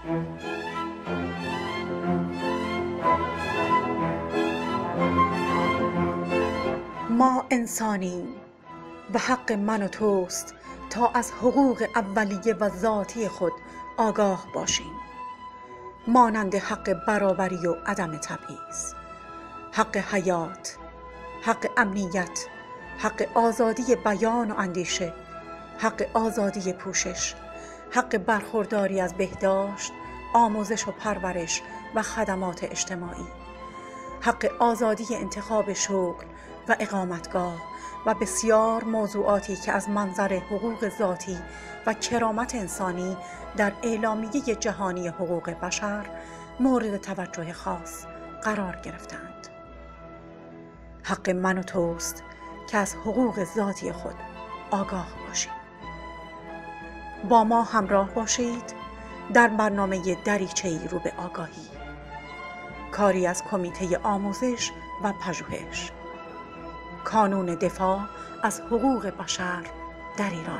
ما انسانیم و حق من و توست تا از حقوق اولیه و ذاتی خود آگاه باشیم، مانند حق برابری و عدم تبعیض، حق حیات، حق امنیت، حق آزادی بیان و اندیشه، حق آزادی پوشش، حق برخورداری از بهداشت، آموزش و پرورش و خدمات اجتماعی، حق آزادی انتخاب شغل و اقامتگاه و بسیار موضوعاتی که از منظر حقوق ذاتی و کرامت انسانی در اعلامیه جهانی حقوق بشر مورد توجه خاص قرار گرفتند. حق من و توست که از حقوق ذاتی خود آگاه باشیم. با ما همراه باشید در برنامه دریچه‌ای رو به آگاهی، کاری از کمیته آموزش و پژوهش، کانون دفاع از حقوق بشر در ایران.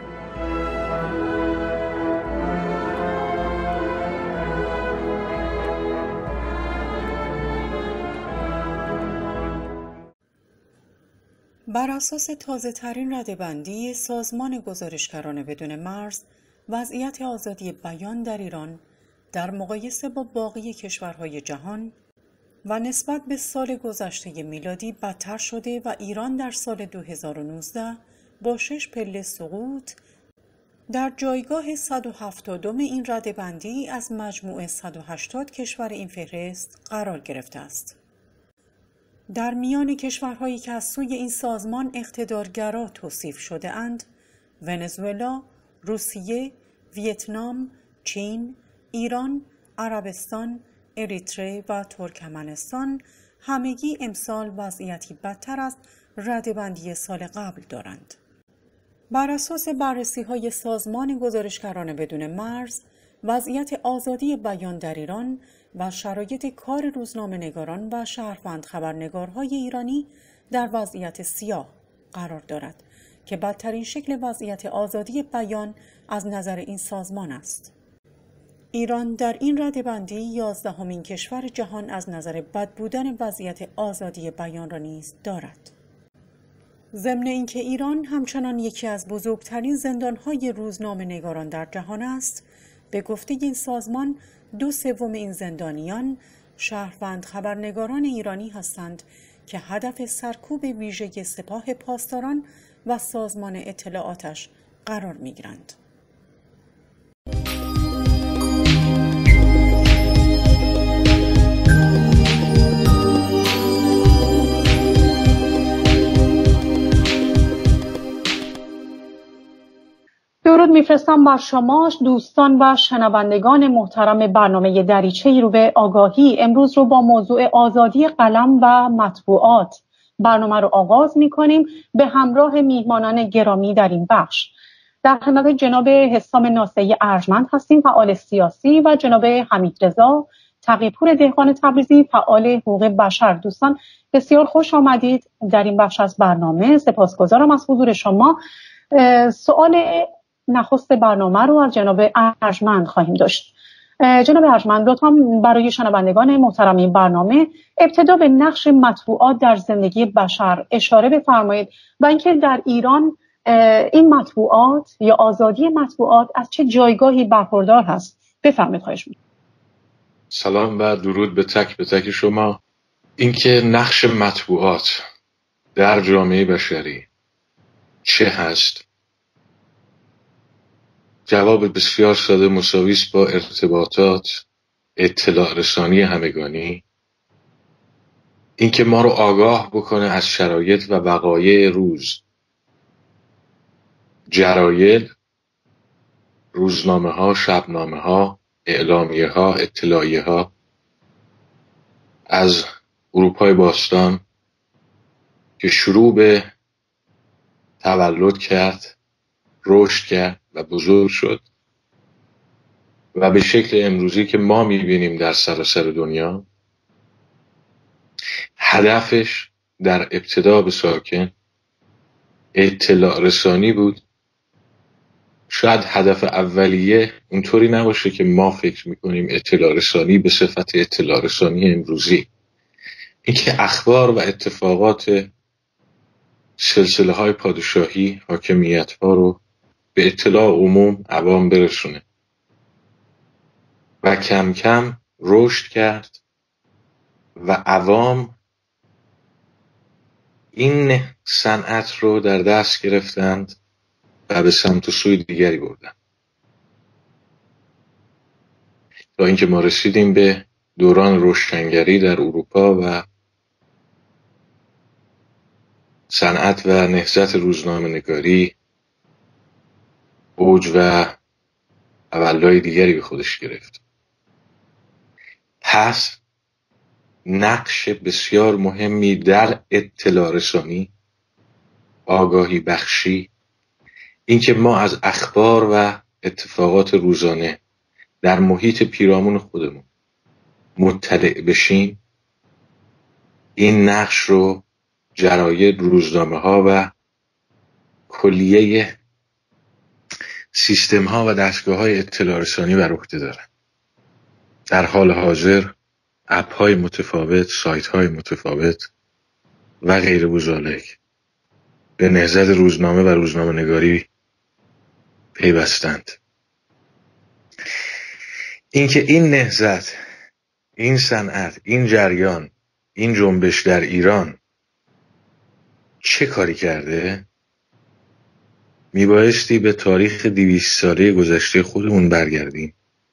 بر اساس تازه‌ترین رده‌بندی سازمان گزارشگران بدون مرز، وضعیت آزادی بیان در ایران در مقایسه با باقی کشورهای جهان و نسبت به سال گذشته میلادی بدتر شده و ایران در سال 2019 با 6 پله سقوط در جایگاه 170 این رده‌بندی از مجموع 180 کشور این فهرست قرار گرفته است. در میان کشورهایی که از سوی این سازمان اقتدارگرا توصیف شده اند، ونزوئلا، روسیه، ویتنام، چین، ایران، عربستان، اریتره و ترکمنستان همگی امسال وضعیتی بدتر از رده‌بندی سال قبل دارند. بر اساس بررسی‌های سازمان گزارشگران بدون مرز، وضعیت آزادی بیان در ایران و شرایط کار روزنامه‌نگاران و شهروند خبرنگارهای ایرانی در وضعیت سیاه قرار دارد که بدترین شکل وضعیت آزادی بیان از نظر این سازمان است. ایران در این رده‌بندی 11مین کشور جهان از نظر بد بودن وضعیت آزادی بیان را نیز دارد. ضمن اینکه ایران همچنان یکی از بزرگترین زندانهای روزنامه‌نگاران در جهان است، به گفته این سازمان 2/3 این زندانیان شهروند خبرنگاران ایرانی هستند که هدف سرکوب ویژه سپاه پاسداران و سازمان اطلاعاتش قرار می‌گیرند. درود میفرستم بر شما دوستان و شنوندگان محترم برنامه دریچه‌ای رو به آگاهی. امروز رو با موضوع آزادی قلم و مطبوعات برنامه رو آغاز می‌کنیم به همراه میهمانان گرامی در این بخش. در خدمت جناب حسام ناصری ارجمند هستیم، فعال سیاسی، و جناب حمیدرضا تقی‌پور دهقان تبریزی، فعال حقوق بشر. دوستان بسیار خوش آمدید در این بخش از برنامه. سپاسگزارم از حضور شما. سوال نخست برنامه رو از جناب ارجمند خواهیم داشت. جناب ارجمند، لطفاً برای شنوندگان محترم این برنامه ابتدا به نقش مطبوعات در زندگی بشر اشاره بفرمایید و اینکه در ایران این مطبوعات یا آزادی مطبوعات از چه جایگاهی برخوردار هست. بفرمایید، خواهش می‌کنم. سلام و درود به تک شما. اینکه نقش مطبوعات در جامعه بشری چه هست؟ جواب بسیار ساده مساوی است با ارتباطات، اطلاع رسانی همگانی. اینکه ما رو آگاه بکنه از شرایط و وقایع روز، جرایل، روزنامه ها، شبنامه ها، اعلامیه ها، اطلاعیه ها از اروپای باستان که شروع به تولد کرد، رشد کرد و بزرگ شد و به شکل امروزی که ما میبینیم در سراسر دنیا، هدفش در ابتدا به ساکن اطلاع رسانی بود، شاید هدف اولیه اونطوری نباشه که ما فکر میکنیم اطلاع رسانی به صفت اطلاع رسانی امروزی، اینکه اخبار و اتفاقات سلسله های پادشاهی، حاکمیت ها رو به اطلاع عموم عوام برسونه و کم کم رشد کرد و عوام این صنعت رو در دست گرفتند و به سمت و سوی دیگری بردن تا اینکه ما رسیدیم به دوران روشنگری در اروپا و صنعت و نهضت روزنامه‌نگاری اوج و تولای دیگری به خودش گرفت. پس نقش بسیار مهمی در اطلاع رسانی، آگاهی بخشی، اینکه ما از اخبار و اتفاقات روزانه در محیط پیرامون خودمون مطلع بشیم، این نقش رو جراید، روزنامه ها و کلیه سیستم ها و دستگاه های اطلاع رسانی بر عهده دارن. در حال حاضر اپ های متفاوت، سایت های متفاوت و غیر بزالک به نهضت روزنامه و روزنامه نگاری پیوستند. اینکه این نهضت، این صنعت، این جریان، این جنبش در ایران چه کاری کرده، میبایستی به تاریخ 200 ساله گذشته خودمون برگردیم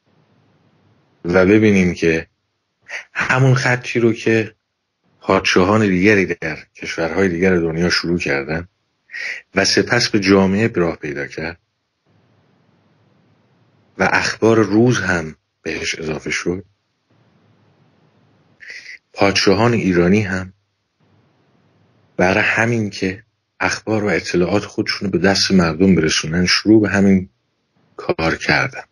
و ببینیم که همون خطی رو که پادشاهان دیگری در کشورهای دیگر دنیا شروع کردن و سپس به جامعه راه پیدا کرد و اخبار روز هم بهش اضافه شد، پادشاهان ایرانی هم برای همین که اخبار و اطلاعات خودشون رو به دست مردم برسونن شروع به همین کار کردن.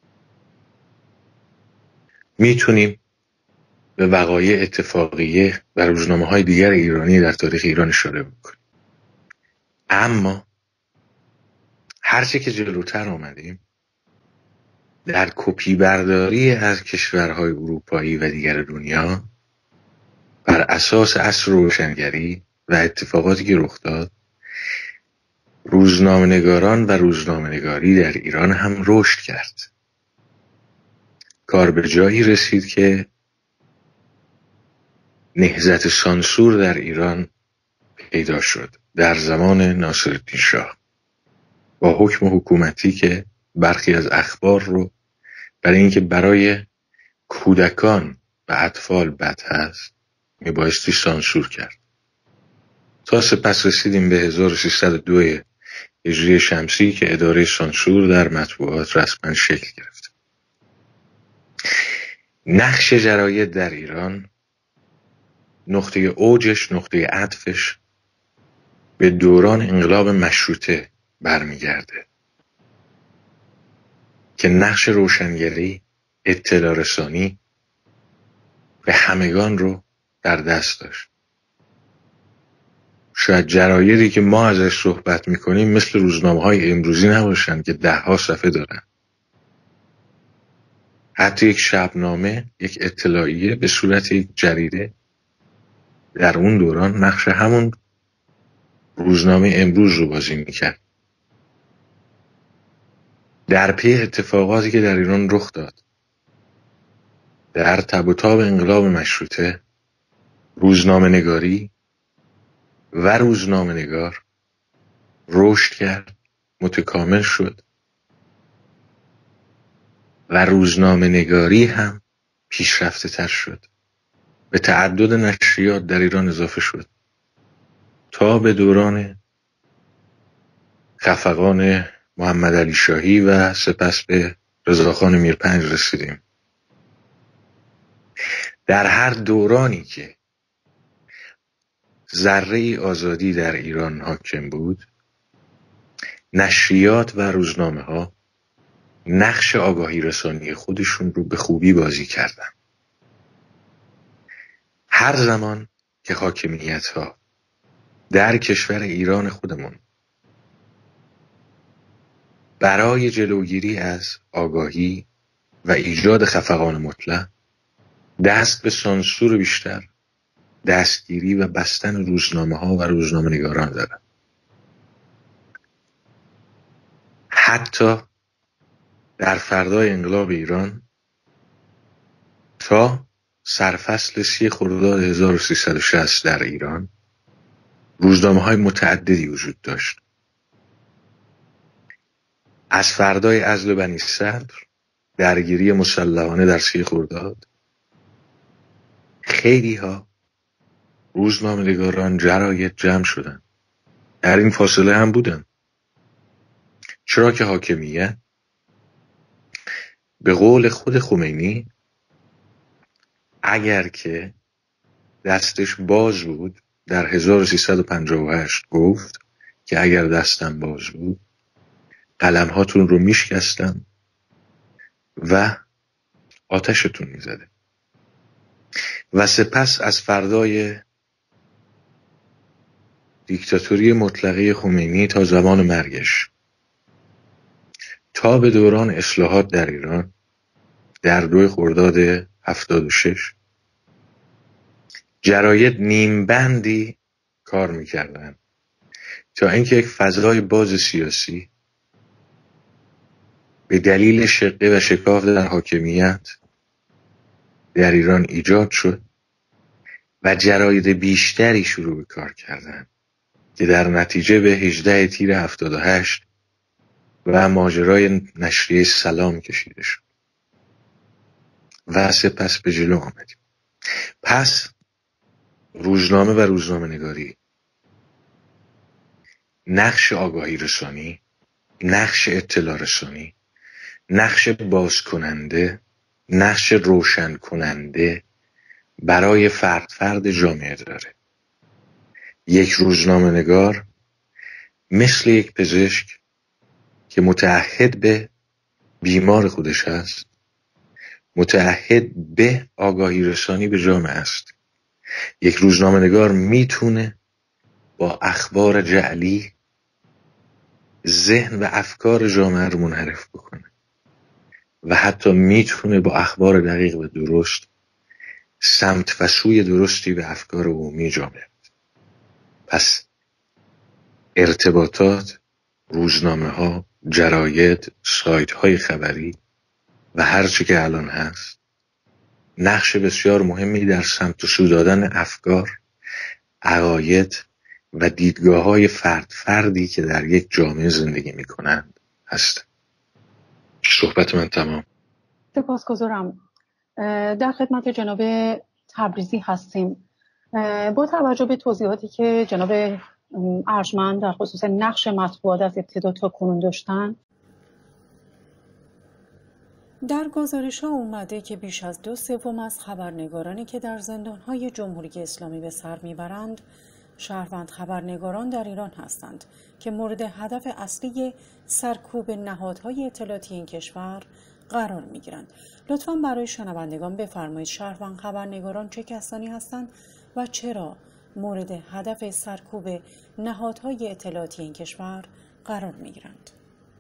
میتونیم به وقایع اتفاقیه و روزنامه‌های دیگر ایرانی در تاریخ ایران اشاره بکنیم، اما هرچه که جلوتر آمدیم در کپی برداری از کشورهای اروپایی و دیگر دنیا بر اساس عصر روشنگری و اتفاقاتی که رخ داد، روزنامه‌نگاران و روزنامه‌نگاری در ایران هم رشد کرد. کار به جایی رسید که نهضت سانسور در ایران پیدا شد در زمان ناصرالدین شاه با حکم حکومتی که برخی از اخبار رو برای اینکه برای کودکان و اطفال بد هست میبایستی سانسور کرد. تا سپس رسیدیم به 1302 هجری شمسی که اداره سانسور در مطبوعات رسما شکل گرفت. نقش جراید در ایران نقطه اوجش، نقطه عطفش به دوران انقلاب مشروطه برمیگرده که نقش روشنگری، اطلاع رسانی به همگان رو در دست داشت. شاید جرایدی که ما ازش صحبت میکنیم مثل روزنامه‌های امروزی نباشن که 10 صفحه دارن. حتی یک شبنامه، یک اطلاعیه به صورت یک جریده در اون دوران نقش همون روزنامه امروز رو بازی میکرد. در پی اتفاقاتی که در ایران رخ داد در تب و تاب انقلاب مشروطه، روزنامه نگاری و روزنامه نگار رشد کرد، متکامل شد و روزنامه نگاری هم پیشرفته تر شد. به تعدد نشریات در ایران اضافه شد تا به دوران خفقان محمد علی شاهی و سپس به رضاخان میرپنج رسیدیم. در هر دورانی که ذره آزادی در ایران حاکم بود، نشریات و روزنامه ها نقش آگاهی رسانی خودشون رو به خوبی بازی کردن. هر زمان که حاکمیت ها در کشور ایران خودمون برای جلوگیری از آگاهی و ایجاد خفقان مطلق دست به سانسور بیشتر، دستگیری و بستن روزنامه ها و روزنامه نگاران دارد. حتی در فردای انقلاب ایران تا سرفصل 30 خرداد 1360 در ایران روزنامه های متعددی وجود داشت. از فردای عزل بنی صدر، درگیری مسلحانه در 30 خرداد، خیلی ها روزنامه‌نگاران جراید جمع شدن، در این فاصله هم بودن، چرا که حاکمیت به قول خود خمینی اگر که دستش باز بود در 1358 گفت که اگر دستم باز بود قلم هاتون رو میشکستم و آتشتون میزده. و سپس از فردای دیکتاتوری مطلقه خمینی تا زمان مرگش تا به دوران اصلاحات در ایران در 2 خرداد 76 جراید نیمبندی کار میکردن تا اینکه یک فضای باز سیاسی به دلیل شقه و شکاف در حاکمیت در ایران ایجاد شد و جراید بیشتری شروع به کار کردن که در نتیجه به 18 تیر 78 و ماجرای نشریه سلام کشیده شد و سپس به جلو آمدیم. پس روزنامه و روزنامه نگاری نقش آگاهی رسانی، نقش اطلاع رسانی، نقش باز کننده، نقش روشن کننده برای فرد جامعه داره. یک روزنامه نگار مثل یک پزشک که متعهد به بیمار خودش هست، متعهد به آگاهی رسانی به جامعه است. یک روزنامه نگار میتونه با اخبار جعلی ذهن و افکار جامعه رو منحرف بکنه و حتی میتونه با اخبار دقیق و درست سمت و سوی درستی به افکار عمومی جامعه. پس ارتباطات، روزنامه ها، جراید، سایت های خبری و هر چی که الان هست نقش بسیار مهمی در سمت و سو دادن افکار، عقاید و دیدگاه های فردی که در یک جامعه زندگی می کنند هست. صحبت من تمام. سپاسگزارم. در خدمت جناب تبریزی هستیم. با توجه به توضیحاتی که جناب ارجمند در خصوص نقش مطبوعات از ابتدا تا کنون داشتن، در گزارش‌ها اومده که بیش از 2/3 از خبرنگارانی که در زندان‌های جمهوری اسلامی به سر میبرند شهروند خبرنگاران در ایران هستند که مورد هدف اصلی سرکوب نهادهای اطلاعاتی این کشور قرار میگیرند. لطفاً برای شنوندگان بفرمایید شهروند خبرنگاران چه کسانی هستند و چرا مورد هدف سرکوب نهادهای اطلاعاتی این کشور قرار میگیرند؟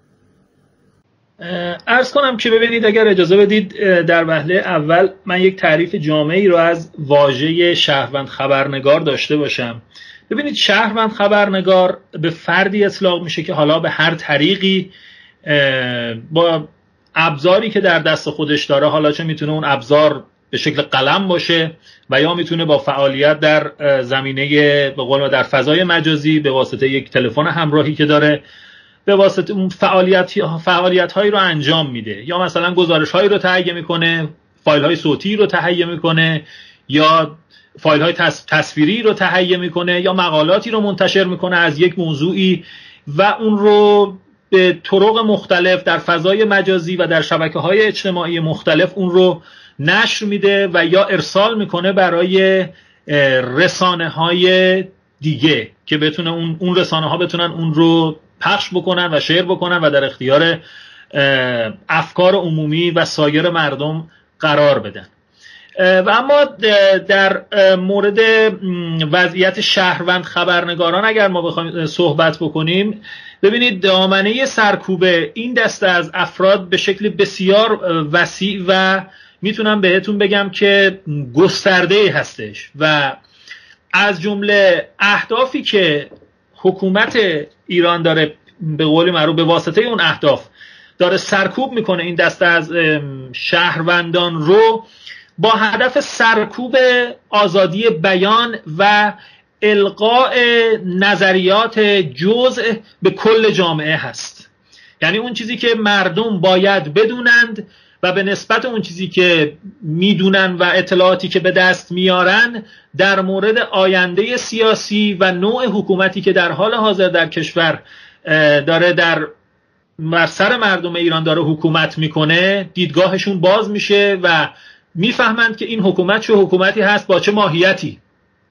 عرض کنم که ببینید، اگر اجازه بدید در وهله اول من یک تعریف جامعی رو از واژه شهروند خبرنگار داشته باشم. ببینید، شهروند خبرنگار به فردی اطلاق میشه که حالا به هر طریقی با ابزاری که در دست خودش داره، حالا چه میتونه اون ابزار به شکل قلم باشه و یا میتونه با فعالیت در زمینه به قول در فضای مجازی به واسطه یک تلفن همراهی که داره به واسطه اون فعالیت هایی رو انجام میده، یا مثلا گزارش هایی رو تهیه میکنه، فایل های صوتی رو تهیه میکنه، یا فایل های تصویری رو تهیه میکنه، یا مقالاتی رو منتشر میکنه از یک موضوعی و اون رو به طرق مختلف در فضای مجازی و در شبکه‌های اجتماعی مختلف اون رو نشر میده و یا ارسال میکنه برای رسانه‌های دیگه که بتونه اون رسانه‌ها بتونن اون رو پخش بکنن و شیر بکنن و در اختیار افکار عمومی و سایر مردم قرار بدن. و اما در مورد وضعیت شهروند خبرنگاران اگر ما بخوایم صحبت بکنیم، ببینید دامنه سرکوب این دسته از افراد به شکل بسیار وسیع و میتونم بهتون بگم که گسترده هستش و از جمله اهدافی که حکومت ایران داره به قول معروف به واسطه اون اهداف داره سرکوب میکنه این دسته از شهروندان رو با هدف سرکوب آزادی بیان و القاء نظریات جزء به کل جامعه هست. یعنی اون چیزی که مردم باید بدونند و به نسبت اون چیزی که میدونن و اطلاعاتی که به دست میارن در مورد آینده سیاسی و نوع حکومتی که در حال حاضر در کشور داره در سر مردم ایران داره حکومت میکنه، دیدگاهشون باز میشه و میفهمند که این حکومت چه حکومتی هست، با چه ماهیتی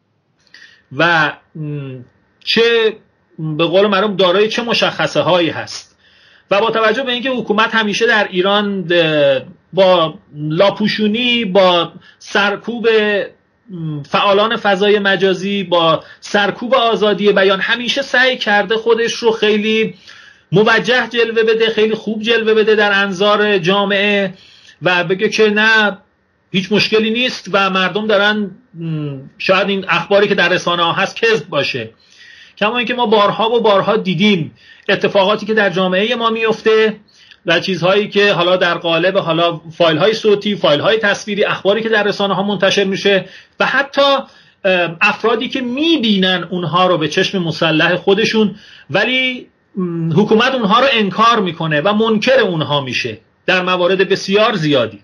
و چه به قول معروف دارای چه مشخصه هایی هست. و با توجه به اینکه حکومت همیشه در ایران با لاپوشونی، با سرکوب فعالان فضای مجازی، با سرکوب آزادی بیان همیشه سعی کرده خودش رو خیلی موجه جلوه بده، خیلی خوب جلوه بده در انظار جامعه و بگه که نه هیچ مشکلی نیست و مردم دارن شاید این اخباری که در رسانه ها هست کذب باشه. کما اینکه ما بارها و بارها دیدیم اتفاقاتی که در جامعه ما میفته و چیزهایی که حالا در قالب حالا فایل های صوتی، فایل های تصویری، اخباری که در رسانه ها منتشر میشه و حتی افرادی که میبینن اونها رو به چشم مسلح خودشون ولی حکومت اونها رو انکار میکنه و منکر اونها میشه در موارد بسیار زیادی.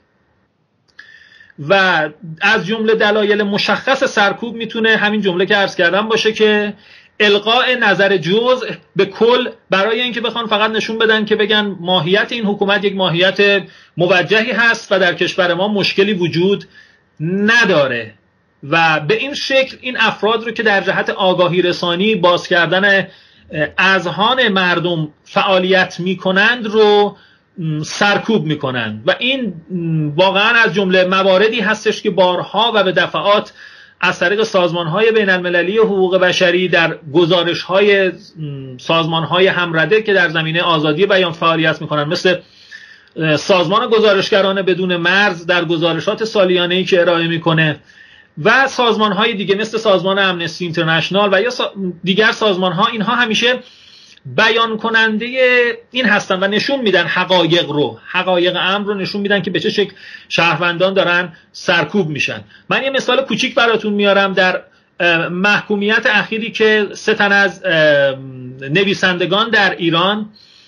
و از جمله دلایل مشخص سرکوب میتونه همین جمله که عرض کردم باشه که القاء نظر جزء به کل، برای اینکه بخوان فقط نشون بدن که بگن ماهیت این حکومت یک ماهیت موجهی هست و در کشور ما مشکلی وجود نداره. و به این شکل این افراد رو که در جهت آگاهی رسانی، باز کردن اذهان مردم فعالیت میکنند رو سرکوب میکنند و این واقعا از جمله مواردی هستش که بارها و به دفعات از طریق سازمان‌های بین‌المللی حقوق بشری در گزارش‌های سازمان‌های همرده که در زمینه آزادی بیان فعالیت می‌کنند، مثل سازمان گزارشگران بدون مرز در گزارشات سالیانه‌ای که ارائه می‌کنه و سازمان‌های دیگه مثل سازمان امنستی اینترنشنال و یا دیگر سازمان‌ها، اینها همیشه بیان کننده این هستن و نشون میدن حقایق امر رو نشون میدن که به چه شکل شهروندان دارن سرکوب میشن. من یه مثال کوچیک براتون میارم. در محکومیت اخیری که 3 تن از نویسندگان در ایران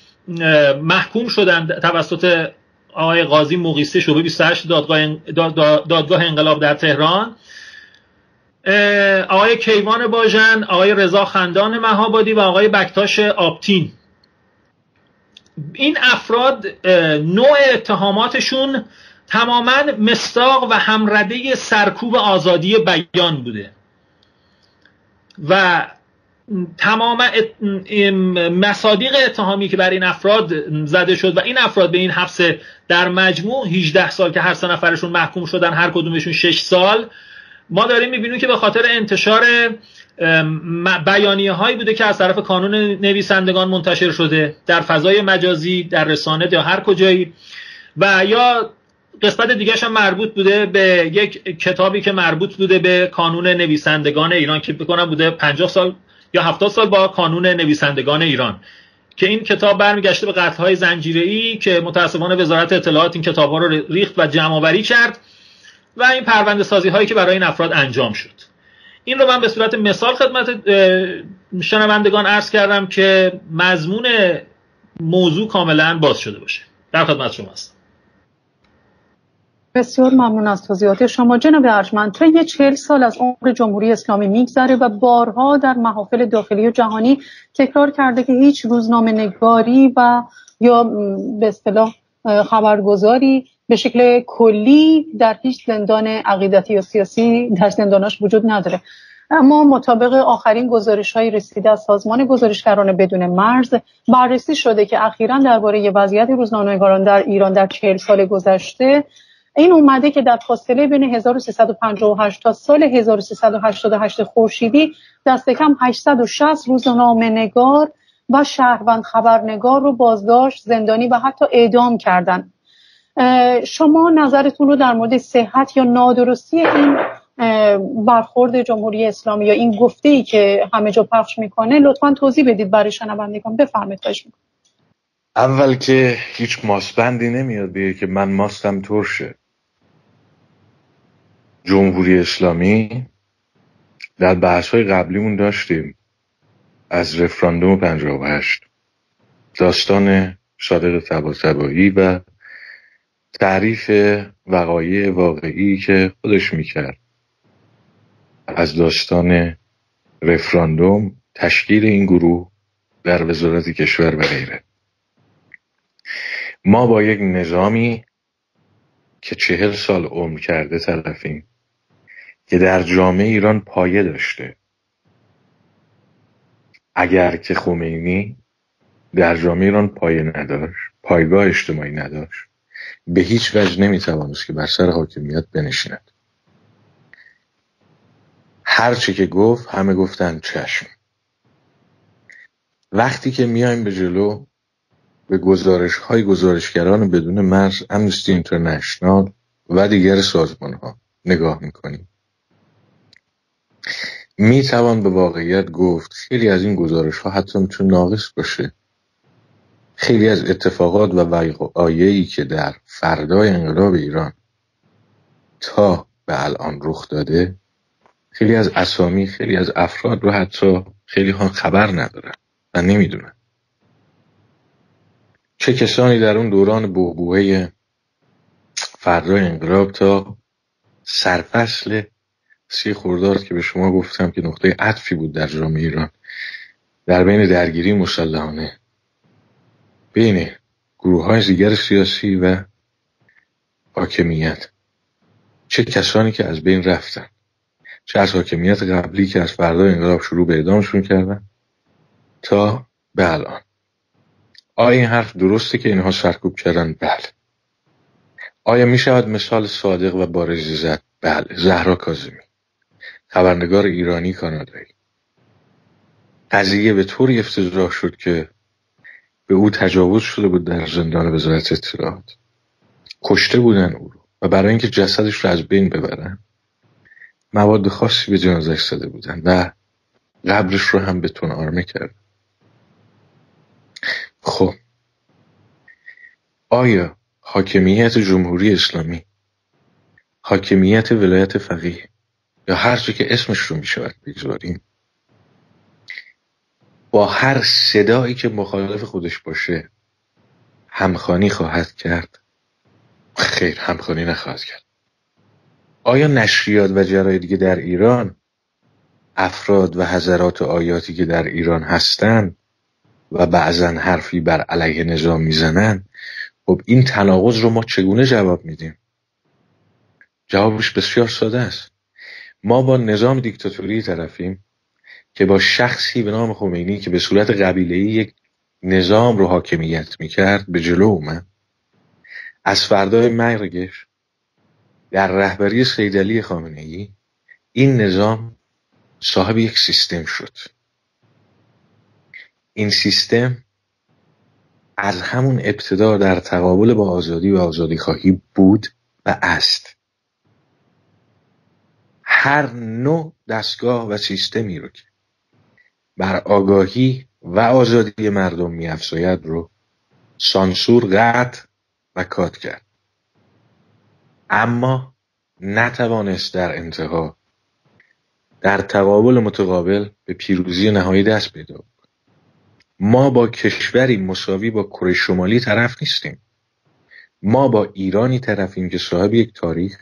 محکوم شدن توسط آقای قاضی مقیسه شعبه 28 دادگاه انقلاب در تهران، آقای کیوان باژن، آقای رضا خندان مهابادی و آقای بکتاش آبتین. این افراد نوع اتهاماتشون تماما مصداق و همرده سرکوب آزادی بیان بوده و تمام مصادیق اتهامی که بر این افراد زده شد و این افراد به این حبس در مجموع 18 سال که هر 3 نفرشون محکوم شدن، هر کدومشون 6 سال، ما داریم میبینیم که به خاطر انتشار بیانیه هایی بوده که از طرف کانون نویسندگان منتشر شده در فضای مجازی، در رسانه یا هر کجایی، و یا قسمت دیگرش هم مربوط بوده به یک کتابی که مربوط بوده به کانون نویسندگان ایران که بکنم بوده 50 سال یا 70 سال با کانون نویسندگان ایران، که این کتاب برمیگشته به قتل‌های زنجیره‌ای که متأسفانه وزارت اطلاعات این کتاب‌ها رو ریخت و جمع‌آوری کرد و این پرونده سازی هایی که برای این افراد انجام شد. این رو من به صورت مثال خدمت شنوندگان عرض کردم که مضمون موضوع کاملا باز شده باشه. در خدمت شما هستم. بسیار ممنون از توضیحات شما جناب ارجمند. طی 40 سال از عمر جمهوری اسلامی میگذره و بارها در محافل داخلی و جهانی تکرار کرده که هیچ روزنامه‌نگاری و یا به اصطلاح خبرگزاری به شکل کلی در هیچ زندان عقیدتی یا سیاسی در زنداناش وجود نداره. اما مطابق آخرین گزارش‌های رسیده از سازمان گزارشگران بدون مرز بررسی شده که اخیراً درباره وضعیت روزنامه‌نگاران در ایران در 40 سال گذشته این اومده که در فاصله بین 1358 تا سال 1388 خورشیدی دست کم 860 روزنامه‌نگار و شهروند خبرنگار رو بازداشت، زندانی و حتی اعدام کردن. شما نظرتون رو در مورد صحت یا نادرستی این برخورد جمهوری اسلامی یا این گفته‌ای که همه جا پخش میکنه لطفاً توضیح بدید برای شنوندگان. بفرمایید. خواهش میکنم. اول که هیچ ماسبندی نمیاد بگه که من ماستم ترشه. جمهوری اسلامی در بحث‌های قبلیمون داشتیم از رفراندوم 58 داستان صادق طباطبایی و تعریف وقایع واقعی که خودش میکرد از داستان رفراندوم، تشکیل این گروه در وزارت کشور و غیره. ما با یک نظامی که 40 سال عمر کرده طرفیم که در جامعه ایران پایه داشته. اگر که خمینی در جامعه ایران پایه نداشت، پایگاه اجتماعی نداشت، به هیچ وجه نمیتوانست که بر سر حاکمیت بنشیند. هر چی که گفت همه گفتن چشم. وقتی که میایم به جلو به گزارش‌های گزارشگران بدون مرز، امنستی اینترنشنال و دیگر سازمان‌ها نگاه میکنیم، میتوان به واقعیت گفت خیلی از این گزارش‌ها حتی میتونه ناقص باشه. خیلی از اتفاقات و وقایعی که در فردای انقلاب ایران تا به الان رخ داده، خیلی از اسامی، خیلی از افراد رو حتی خیلی ها خبر ندارن و نمیدونن. چه کسانی در اون دوران بحبوحه فردای انقلاب تا سرفصل 30 خرداد که به شما گفتم که نقطه عطفی بود در جامعه ایران در بین درگیری مسلحانه بین گروه‌های دیگر سیاسی و حاکمیت، چه کسانی که از بین رفتن، چه از حاکمیت قبلی که از فردای انقلاب شروع به اعدامشون کردن تا به الان. آیا این حرف درسته که اینها سرکوب کردن؟ بله. آیا می شود مثال صادق و بارزی زد؟ بله. زهرا کاظمی، خبرنگار ایرانی کانادایی، قضیه به طوری افتضاح شد که به او تجاوز شده بود در زندان وزارت اطلاعات. کشته بودن او رو و برای اینکه جسدش رو از بین ببرن مواد خاصی به جنازه‌اش زده بودن و قبرش رو هم بتون آرمه کرد. خب آیا حاکمیت جمهوری اسلامی، حاکمیت ولایت فقیه یا هر چی که اسمش رو میشود بگذاریم، با هر صدایی که مخالف خودش باشه همخوانی خواهد کرد؟ خیر، همخوانی نخواهد کرد. آیا نشریات و جراید که در ایران، افراد و حضرات و آیاتی که در ایران هستند و بعضا حرفی بر علیه نظام میزنن، خب این تناقض رو ما چگونه جواب میدیم؟ جوابش بسیار ساده است. ما با نظام دیکتاتوری طرفیم که با شخصی به نام خمینی که به صورت قبیله‌ای یک نظام رو حاکمیت میکرد به جلو اومد. از فردای مرگش در رهبری سیدعلی خامنه‌ای این نظام صاحب یک سیستم شد. این سیستم از همون ابتدا در تقابل با آزادی و آزادی خواهی بود و است. هر نوع دستگاه و سیستمی رو که بر آگاهی و آزادی مردم می‌افزاید رو سانسور، قطع و کات کرد. اما نتوانست در انتها در تقابل متقابل به پیروزی نهایی دست پیدا کنه. ما با کشوری مساوی با کره شمالی طرف نیستیم. ما با ایرانی طرفیم که صاحب یک تاریخ،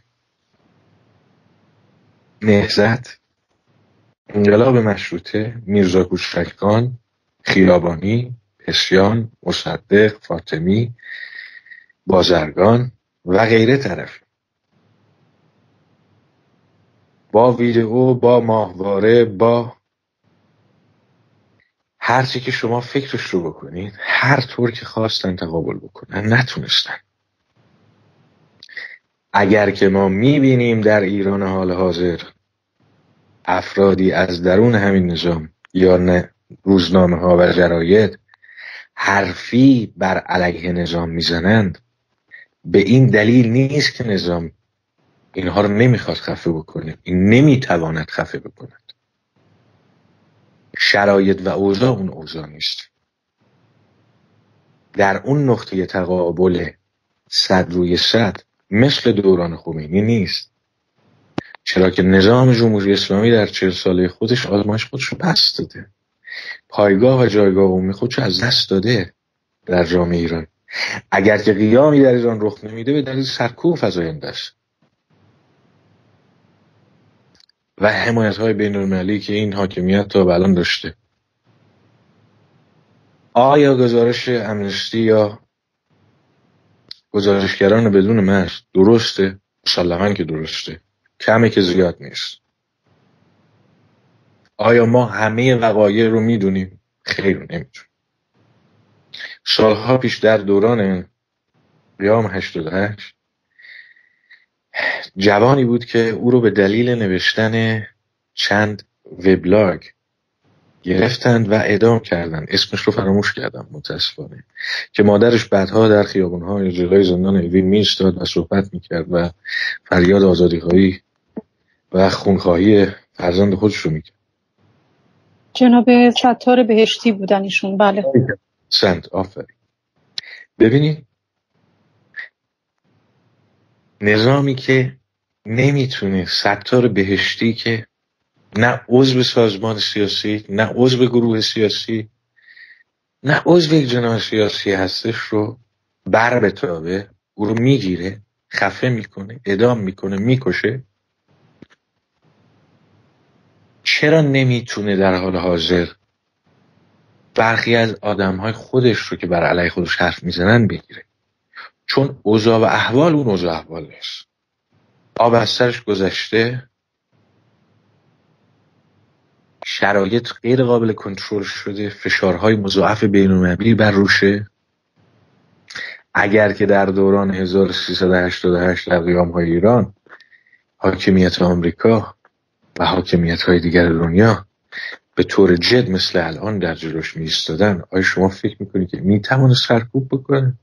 نهضت، انقلاب مشروطه، میرزا کوچکخان، خیابانی، پسیان، مصدق، فاطمی، بازرگان و غیره طرفیم. با ویدئو، با ماهواره، با هر چی که شما فکرش رو بکنید، هر طور که خواستن تقابل بکنن نتونستن. اگر که ما میبینیم در ایران حال حاضر افرادی از درون همین نظام یا روزنامه ها و جراید حرفی بر علیه نظام میزنند، به این دلیل نیست که نظام اینها رو نمیخواد خفه بکنه، این نمیتواند خفه بکند. شرایط و اوضاع اون اوضاع نیست. در اون نقطه تقابل 100 روی 100 مثل دوران خمینی نیست، چرا که نظام جمهوری اسلامی در 40 ساله خودش آزمایش خودش رو پس داده، پایگاه و جایگاه عمومی خودش از دست داده در جامعه ایران. اگر که قیامی در ایران رخ نمیده به دلیل سرکوب فزاینده است و حمایت‌های بین‌المللی که این حاکمیت تا به الان داشته. آیا گزارش امنستی یا گزارشگران بدون مرز درسته؟ مسلماً که درسته، کمه که زیاد نیست. آیا ما همه وقایع رو میدونیم؟ خیر نمیدونیم. سالها پیش در دوران قیام 88 جوانی بود که او رو به دلیل نوشتن چند وبلاگ گرفتند و اعدام کردند. اسمش رو فراموش کردم متاسفانه، که مادرش بعدها در خیابون‌ها جلوی زندان اوین می‌ایستاد و صحبت می‌کرد و فریاد آزادی‌خواهی و خونخواهی فرزند خودش رو می‌کرد. جناب ستار بهشتی بودن ایشون. بله سنت آفرین. ببینید نظامی که نمیتونه، ستار بهشتی که نه عضو سازمان سیاسی، نه عضو گروه سیاسی، نه عضو یک جناح سیاسی هستش رو بر بتابه، او رو میگیره، خفه میکنه، اعدام میکنه، میکشه. چرا نمیتونه در حال حاضر برخی از آدمهای خودش رو که بر علیه خودش حرف میزنن بگیره؟ چون اوضاع و احوال اون اوضاع احوال نیست. آب از سرش گذشته، شرایط غیر قابل کنترل شده، فشارهای مضاعف بین‌المللی بر روشه. اگر که در دوران 1388 در قیام‌های ایران حاکمیت آمریکا و حاکمیت‌های دیگر دنیا به طور جد مثل الان در جلوش می‌ایستادن، آیا شما فکر می‌کنید که می‌تونه سرکوب بکنه؟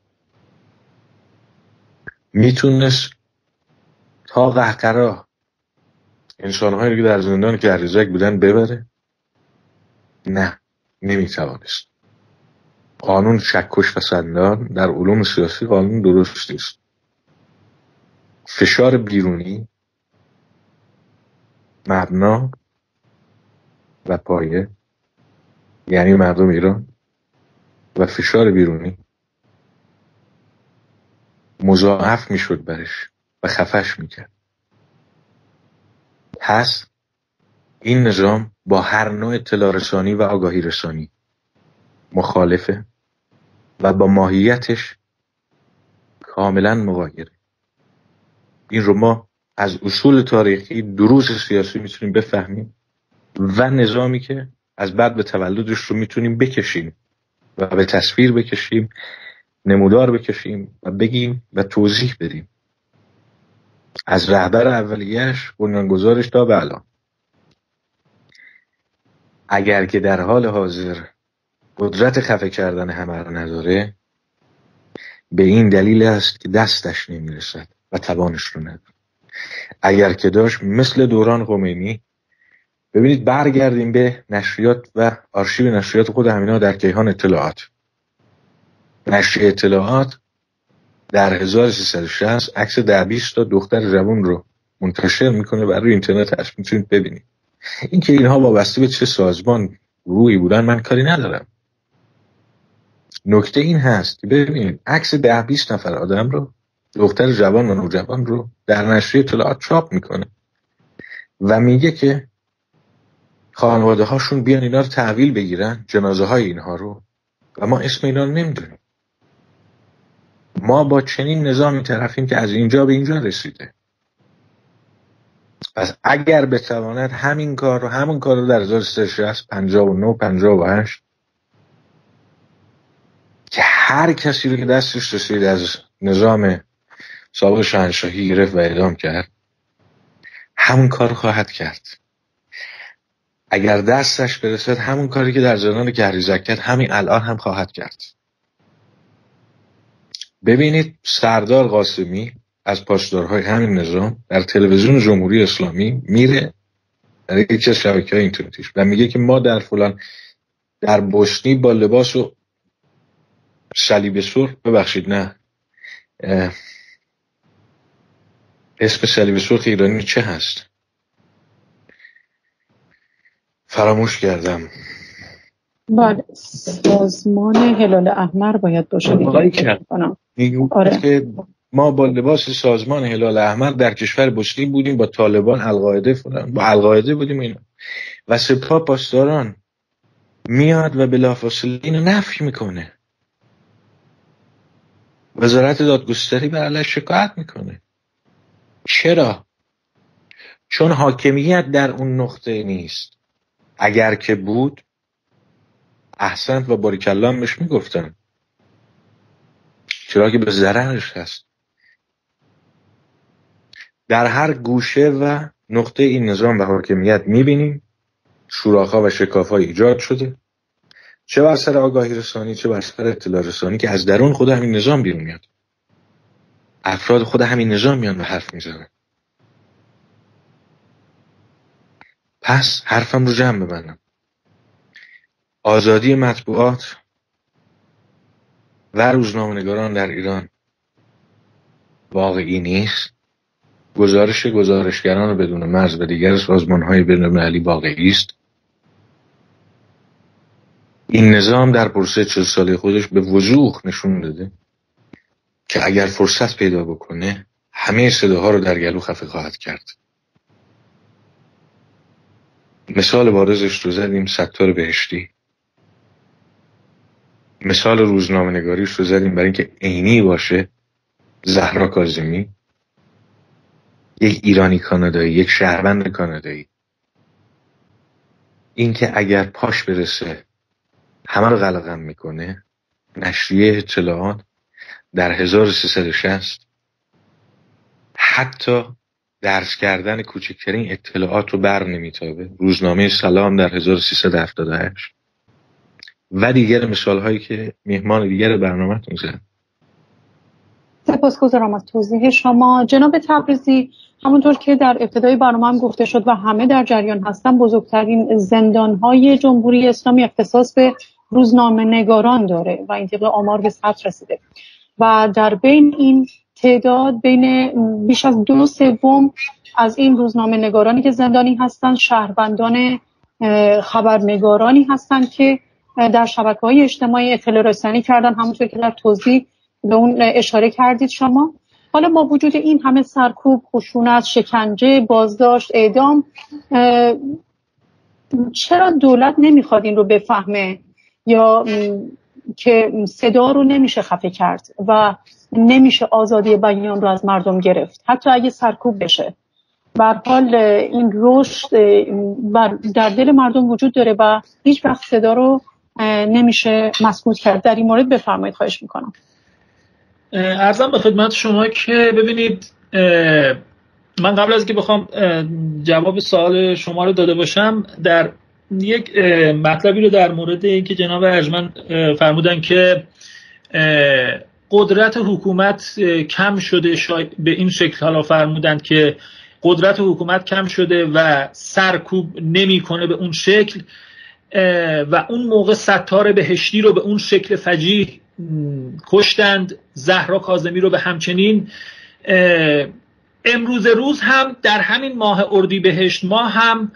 میتونست تا قهقرا انسان‌هایی که در زندان که هرزک بودن ببره؟ نه، نمیتوانست. قانون شکش و سندان در علوم سیاسی قانون درستی است. فشار بیرونی مبنا و پایه، یعنی مردم ایران، و فشار بیرونی مضاعف میشد برش و خفش میکرد. پس این نظام با هر نوع اطلاع رسانی و آگاهی رسانی مخالفه و با ماهیتش کاملا مغایره. این رو ما از اصول تاریخی دروس سیاسی میتونیم بفهمیم و نظامی که از بعد به تولدش رو میتونیم بکشیم و به تصویر بکشیم، نمودار بکشیم و بگیم و توضیح بدیم، از رهبر اولیه‌اش، بنیانگذارش تا به الان. اگر که در حال حاضر قدرت خفه کردن همه رو نداره، به این دلیل است که دستش نمیرسد و توانش رو نداره. اگر که داشت مثل دوران خمینی، ببینید برگردیم به نشریات و آرشیو نشریات خود همینا در کیهان اطلاعات. نشریه اطلاعات در 1360 عکس 10-20 تا دختر جوان رو منتشر میکنه و روی اینترنت هست، میتونید ببینید. این که اینها وابسته به چه سازمان گروهی بودن من کاری ندارم. نکته این هست که ببینید عکس 10-20 نفر آدم رو، دختر جوان و نوجوان رو در نشریه اطلاعات چاپ میکنه و میگه که خانواده هاشون بیان اینا رو تحویل بگیرن، جنازه های اینها رو، و ما اسم اینا رو نمیدونیم. ما با چنین نظامی طرفیم که از اینجا به اینجا رسیده. پس اگر بتواند همون کار رو در 1360 59 58 که هر کسی رو که دستش رسید از نظام سابق شاهنشاهی گرفت و اعدام کرد، همون کار خواهد کرد. اگر دستش برسد همون کاری که در زندان گهریزک کرد همین الان هم خواهد کرد. ببینید سردار قاسمی از پاسدارهای همین نظام در تلویزیون جمهوری اسلامی میره در یکی از شبکه‌های اینترنتیش و میگه که ما در فلان در بوسنی با لباس و صلیب سرخ، ببخشید نه اسم صلیب سرخ ایرانی چه هست؟ فراموش کردم. بله، سازمان هلال احمر باید باشه. آره. که ما با لباس سازمان هلال احمر در کشور بوسنی بودیم، با طالبان، القاعده فلان، با القاعده بودیم اینا. و سپاه پاسداران میاد و بلافاصله اینو نفی میکنه. وزارت دادگستری بر علیه شکایت میکنه. چرا؟ چون حاکمیت در اون نقطه نیست. اگر که بود احسنت و باریکالله هم بهش میگفتن، چرا که به ضررش هست. در هر گوشه و نقطه این نظام و حاکمیت میبینیم شوراخ‌ها و شکاف‌ها ایجاد شده، چه بر سر آگاهی رسانی چه بر سر اطلاع رسانی، که از درون خود همین نظام بیرون میاد. افراد خود همین نظام میان و حرف میزنن. پس حرفم رو جمع ببندم. آزادی مطبوعات و روزنامه‌نگاران در ایران واقعی نیست. گزارشگران بدون مرز و دیگر سازمان‌های بین‌المللی واقعی است. این نظام در پروسه 40 ساله خودش به وضوح نشون داده که اگر فرصت پیدا بکنه همه صداها رو در گلو خفه خواهد کرد. مثال بارزش رو زدیم، ستار بهشتی. مثال روزنامه‌نگاریش رو زدیم برای اینکه عینی باشه. زهرا کاظمی، یک ایرانی کانادایی، یک شهروند کانادایی، این که اگر پاش برسه همه رو قلقم میکنه. نشریه اطلاعات در 1360 حتی درس کردن کوچکترین اطلاعات رو بر نمیتابه. روزنامه سلام در 1378 و دیگر مثال هایی که میهمان دیگر برنامه‌تون زد. سپاسگزارم از توضیح شما جناب تبریزی. همونطور که در ابتدای برنامه هم گفته شد و همه در جریان هستن، بزرگترین زندان‌های جمهوری اسلامی اختصاص به روزنامه نگاران داره و این طبق آمار به 100 رسیده و در بین این تعداد بین بیش از 2/3 از این روزنامه نگارانی که زندانی هستند شهروندان خبرنگارانی هستند که در شبکه‌های اجتماعی اطلاع رسانی کردن، همونطور که در توضیح به اون اشاره کردید شما. حالا با وجود این همه سرکوب، خشونت، شکنجه، بازداشت، اعدام، چرا دولت نمیخواد این رو بفهمه یا که صدا رو نمیشه خفه کرد و نمیشه آزادی بیان رو از مردم گرفت حتی اگه سرکوب بشه؟ به هر حال این رشد در دل مردم وجود داره و هیچ وقت صدا رو نمیشه مسکوت کرد. در این مورد بفرمایید، خواهش میکنم. عرضم به خدمت شما که ببینید، من قبل از که بخوام جواب سوال شما رو داده باشم، در یک مطلبی رو در مورد اینکه جناب ارجمند فرمودن که قدرت حکومت کم شده، به این شکل حالا فرمودن که قدرت حکومت کم شده و سرکوب نمیکنه به اون شکل و اون موقع ستار بهشتی رو به اون شکل فجیع کشتند، زهرا کاظمی رو به همچنین. امروز روز هم در همین ماه اردیبهشت ماه هم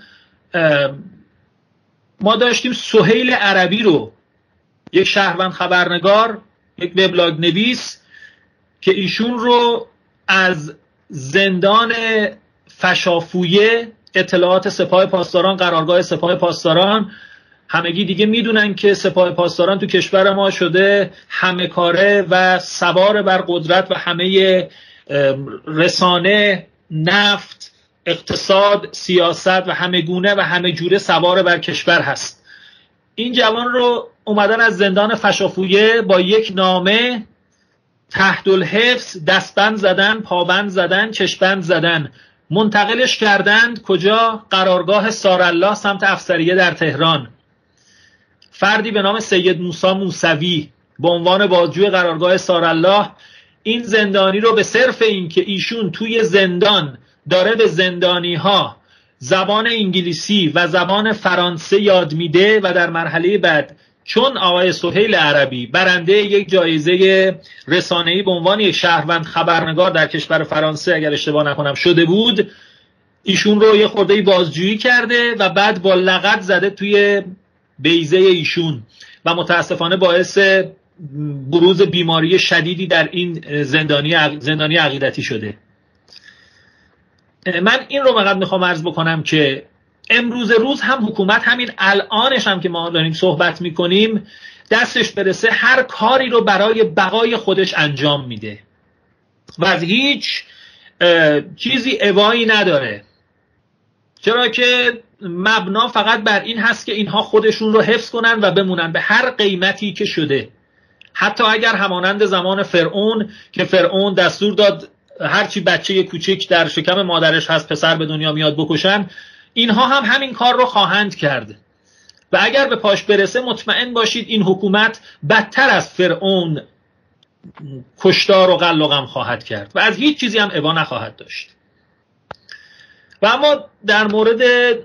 ما داشتیم سهیل عربی رو، یک شهروند خبرنگار، یک وبلاگ نویس، که ایشون رو از زندان فشافویه اطلاعات سپاه پاسداران، قرارگاه سپاه پاسداران، همگی دیگه میدونن که سپاه پاسداران تو کشور ما شده همه کاره و سوار بر قدرت و همه رسانه، نفت، اقتصاد، سیاست و همه گونه و همه جوره سوار بر کشور هست. این جوان رو اومدن از زندان فشافویه با یک نامه تحت الحفظ دستبند زدن، پابند زدن، چشمبند زدن، منتقلش کردند کجا؟ قرارگاه سارالله سمت افسریه در تهران. فردی به نام سید موسی موسوی به عنوان بازجوی قرارگاه سارالله این زندانی رو به صرف این که ایشون توی زندان داره به زندانی ها زبان انگلیسی و زبان فرانسه یاد میده و در مرحله بعد چون آقای سهیل عربی برنده یک جایزه رسانه‌ای به عنوان یک شهروند خبرنگار در کشور فرانسه اگر اشتباه نکنم شده بود، ایشون رو یه خورده بازجویی کرده و بعد با لغت زده توی بیضه ایشون و متاسفانه باعث بروز بیماری شدیدی در این زندانی عقیدتی شده. من این رو فقط میخوام عرض بکنم که امروز روز هم حکومت همین الانش هم که ما داریم صحبت میکنیم دستش برسه هر کاری رو برای بقای خودش انجام میده و از هیچ چیزی ابایی نداره، چرا که مبنا فقط بر این هست که اینها خودشون رو حفظ کنن و بمونن به هر قیمتی که شده. حتی اگر همانند زمان فرعون که فرعون دستور داد هرچی بچه کوچک در شکم مادرش هست پسر به دنیا میاد بکشن، اینها هم همین کار رو خواهند کرد و اگر به پاش برسه مطمئن باشید این حکومت بدتر از فرعون کشتار و قتل و غم خواهد کرد و از هیچ چیزی هم ابا نخواهد داشت. و اما در مورد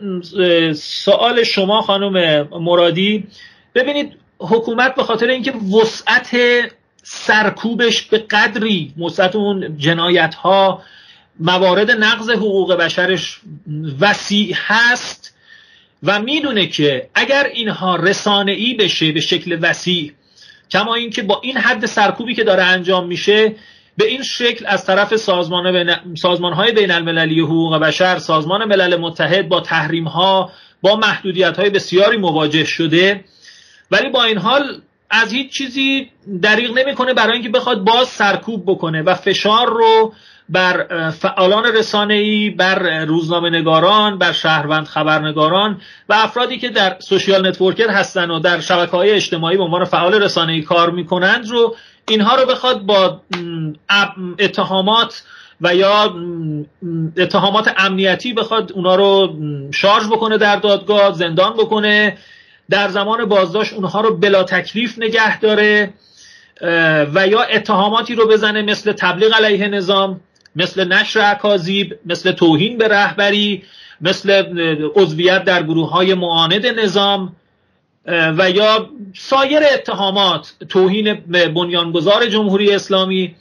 سوال شما خانم مرادی، ببینید حکومت به خاطر اینکه وسعت سرکوبش به قدری، وسعت اون جنایت ها، موارد نقض حقوق بشرش وسیع هست و میدونه که اگر اینها رسانه‌ای بشه به شکل وسیع، کما اینکه با این حد سرکوبی که داره انجام میشه به این شکل از طرف سازمان‌های بین المللی حقوق بشر، سازمان ملل متحد با تحریم‌ها، با محدودیت‌های بسیاری مواجه شده، ولی با این حال از هیچ چیزی دریغ نمی‌کنه برای اینکه بخواد باز سرکوب بکنه و فشار رو بر فعالان رسانه‌ای، بر روزنامه‌نگاران، بر شهروند خبرنگاران و افرادی که در سوشیال نتورکر هستن و در شبکه‌های اجتماعی به عنوان فعال رسانه‌ای کار می‌کنند رو اینها رو بخواد با اتهامات و یا اتهامات امنیتی بخواد اونا رو شارژ بکنه در دادگاه، زندان بکنه، در زمان بازداشت اونها رو بلا تکلیف نگه داره و یا اتهاماتی رو بزنه مثل تبلیغ علیه نظام، مثل نشر اکاذیب، مثل توهین به رهبری، مثل عضویت در گروه‌های معاند نظام و یا سایر اتهامات، توهین به بنیانگذار جمهوری اسلامی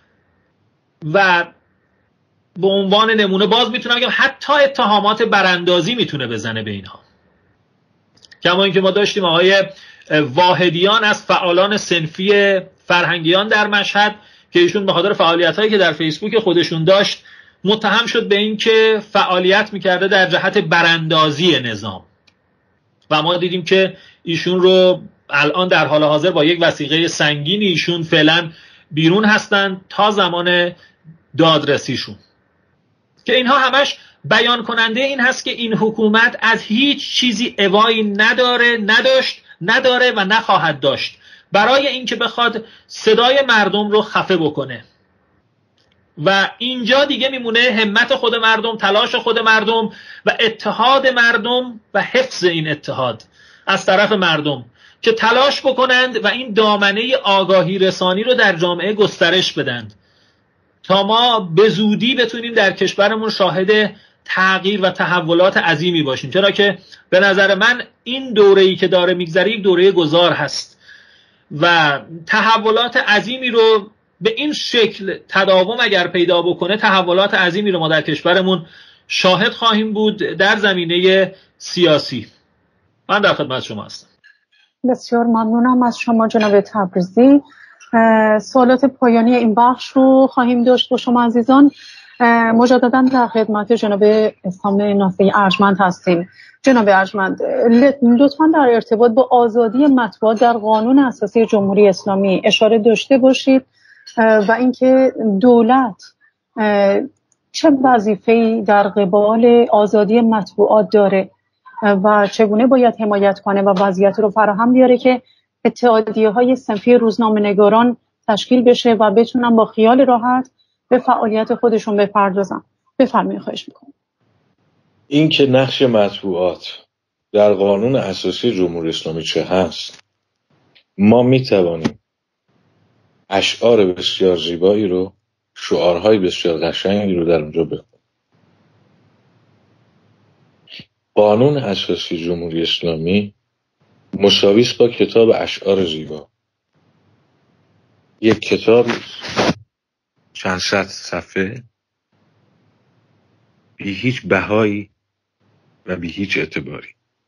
و به عنوان نمونه باز میتونم بگم حتی اتهامات براندازی میتونه بزنه به اینها. کما اینکه ما داشتیم آقای واحدیان از فعالان صنفی فرهنگیان در مشهد که ایشون به خاطر فعالیتایی که در فیسبوک خودشون داشت متهم شد به این که فعالیت میکرده در جهت براندازی نظام و ما دیدیم که ایشون رو الان در حال حاضر با یک وثیقه سنگینی ایشون فعلا بیرون هستن تا زمان دادرسیشون، که اینها همش بیان کننده این هست که این حکومت از هیچ چیزی ابایی نداره و نخواهد داشت برای اینکه بخواد صدای مردم رو خفه بکنه و اینجا دیگه میمونه همت خود مردم، تلاش خود مردم و اتحاد مردم و حفظ این اتحاد از طرف مردم که تلاش بکنند و این دامنه آگاهی رسانی رو در جامعه گسترش بدند تا ما به زودی بتونیم در کشورمون شاهد تغییر و تحولات عظیمی باشیم، چرا که به نظر من این دوره‌ای که داره میگذره یک دوره گذار هست و تحولات عظیمی رو به این شکل تداوم اگر پیدا بکنه، تحولات عظیمی رو ما در کشورمون شاهد خواهیم بود در زمینه سیاسی. من در خدمت شما هستم. بسیار ممنونم از شما جناب تبریزی. سوالات پایانی این بخش رو خواهیم داشت با شما عزیزان. مجددا در خدمت جناب اسلام ناصری ارجمند هستیم. جناب ارجمند، لطفاً در ارتباط با آزادی مطبوعات در قانون اساسی جمهوری اسلامی اشاره داشته باشید و اینکه دولت چه وظیفه‌ای در قبال آزادی مطبوعات داره و چگونه باید حمایت کنه و وضعیت رو فراهم بیاره که اتحادیه‌های صنفی روزنامه‌نگاران تشکیل بشه و بتونن با خیال راحت به فعالیت خودشون بپردازن. بفرمایید، خواهش میکنم. این که نقش مطبوعات در قانون اساسی جمهوری اسلامی چه هست، ما میتوانیم اشعار بسیار زیبایی رو، شعارهای بسیار قشنگی رو در اونجا بخونیم. قانون اساسی جمهوری اسلامی مساوی است با کتاب اشعار زیبا. یک کتاب چند صد صفحه بی هیچ بهایی و بی هیچ اعتباری.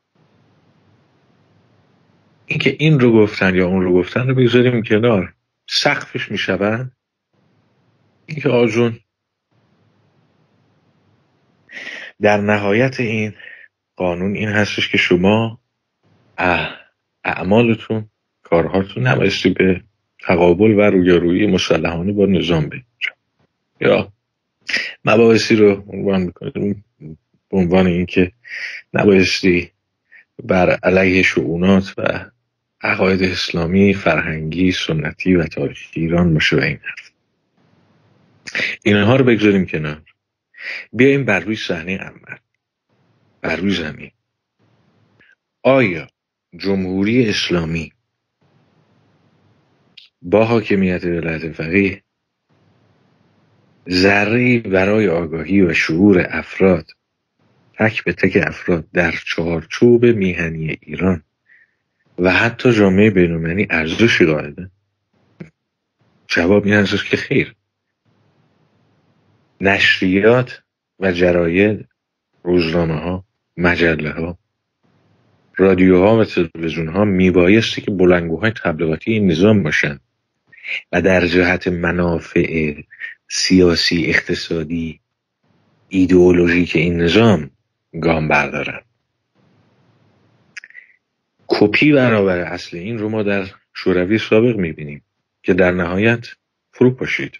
اینکه این رو گفتن یا اون رو گفتن رو بگذاریم کنار، سقفش میشوند اینکه آجون در نهایت این قانون این هستش که شما اعمالتون، کارهاتون نبایستی به تقابل و رویارویی مسلحانه با نظام بگیرن یا مباحثی رو عنوان میکنیم به عنوان اینکه نبایستی بر علیه شؤونات و عقاید اسلامی، فرهنگی، سنتی و تاریخی ایران باشه و این حرف. اینها رو بگذاریم کنار، بیاییم بر روی صحنه عمل، بر روی زمین. آیا جمهوری اسلامی با حاکمیت ولایت فقیه ذره‌ای برای آگاهی و شعور افراد، تک به تک افراد در چارچوب میهنی ایران و حتی جامعه بین‌المللی ارزشی قائله؟ جواب این هستش که خیر. نشریات و جراید، روزنامه‌ها، مجله‌ها، رادیوها و تلویزیون‌ها میبایستی که بلندگوهای تبلیغاتی این نظام باشند و در جهت منافع سیاسی، اقتصادی، ایدئولوژیک این نظام گام بردارن. کپی برابر اصل این رو ما در شوروی سابق میبینیم که در نهایت فرو پاشید.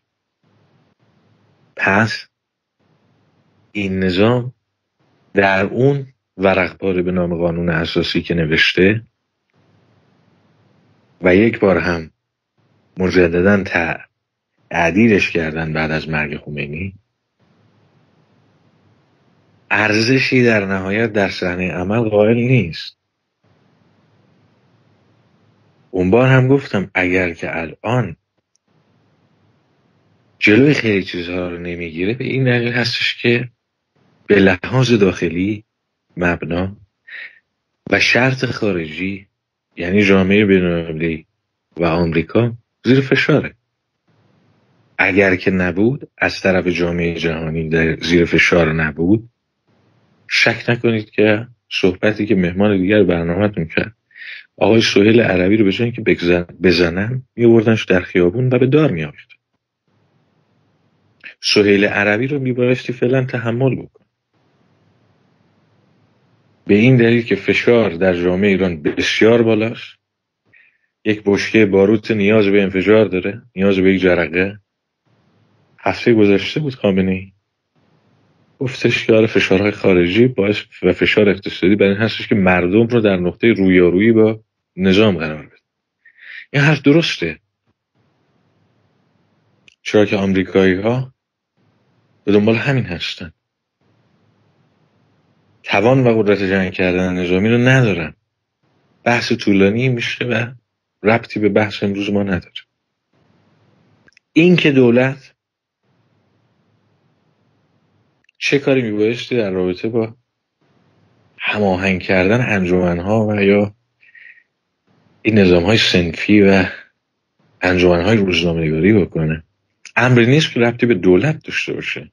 پس این نظام در اون ورق‌بار به نام قانون اساسی که نوشته و یک بار هم مجدداً تعدیلش کردن بعد از مرگ خمینی، ارزشی در نهایت در صحنه عمل قائل نیست. اون بار هم گفتم اگر که الان جلوی خیلی چیزها رو نمیگیره، به این دلیل هستش که به لحاظ داخلی مبنا و شرط خارجی، یعنی جامعه بین‌المللی و آمریکا زیر فشاره. اگر که نبود، از طرف جامعه جهانی در زیر فشار نبود، شک نکنید که صحبتی که مهمان دیگر برنامه‌تون کرد، آقای سهیل عربی رو به جای اینکه بزنن می‌بردنش در خیابون و به دار می‌آوردن. سهیل عربی رو میبایستی فعلا تحمل بکن، به این دلیل که فشار در جامعه ایران بسیار بالاست. یک بشکه باروت نیاز به انفجار داره، نیاز به یک جرقه. هفته گذشته بود خامنه‌ای گفتش که فشارهای خارجی باعث و فشار اقتصادی برای این هستش که مردم رو در نقطه رویارویی با نظام قرار بده. این حرف درسته، چرا که آمریکایی‌ها به دنبال همین هستن. توان و قدرت جنگ کردن نظامی رو ندارن. بحث طولانی میشه و ربطی به بحث امروز ما نداره. این که دولت چه کاری میبایستی در رابطه با هماهنگ کردن انجمنها و یا این نظامهای صنفی و انجمنهای روزنامه‌نگاری بکنه، امری نیست که ربطی به دولت داشته باشه.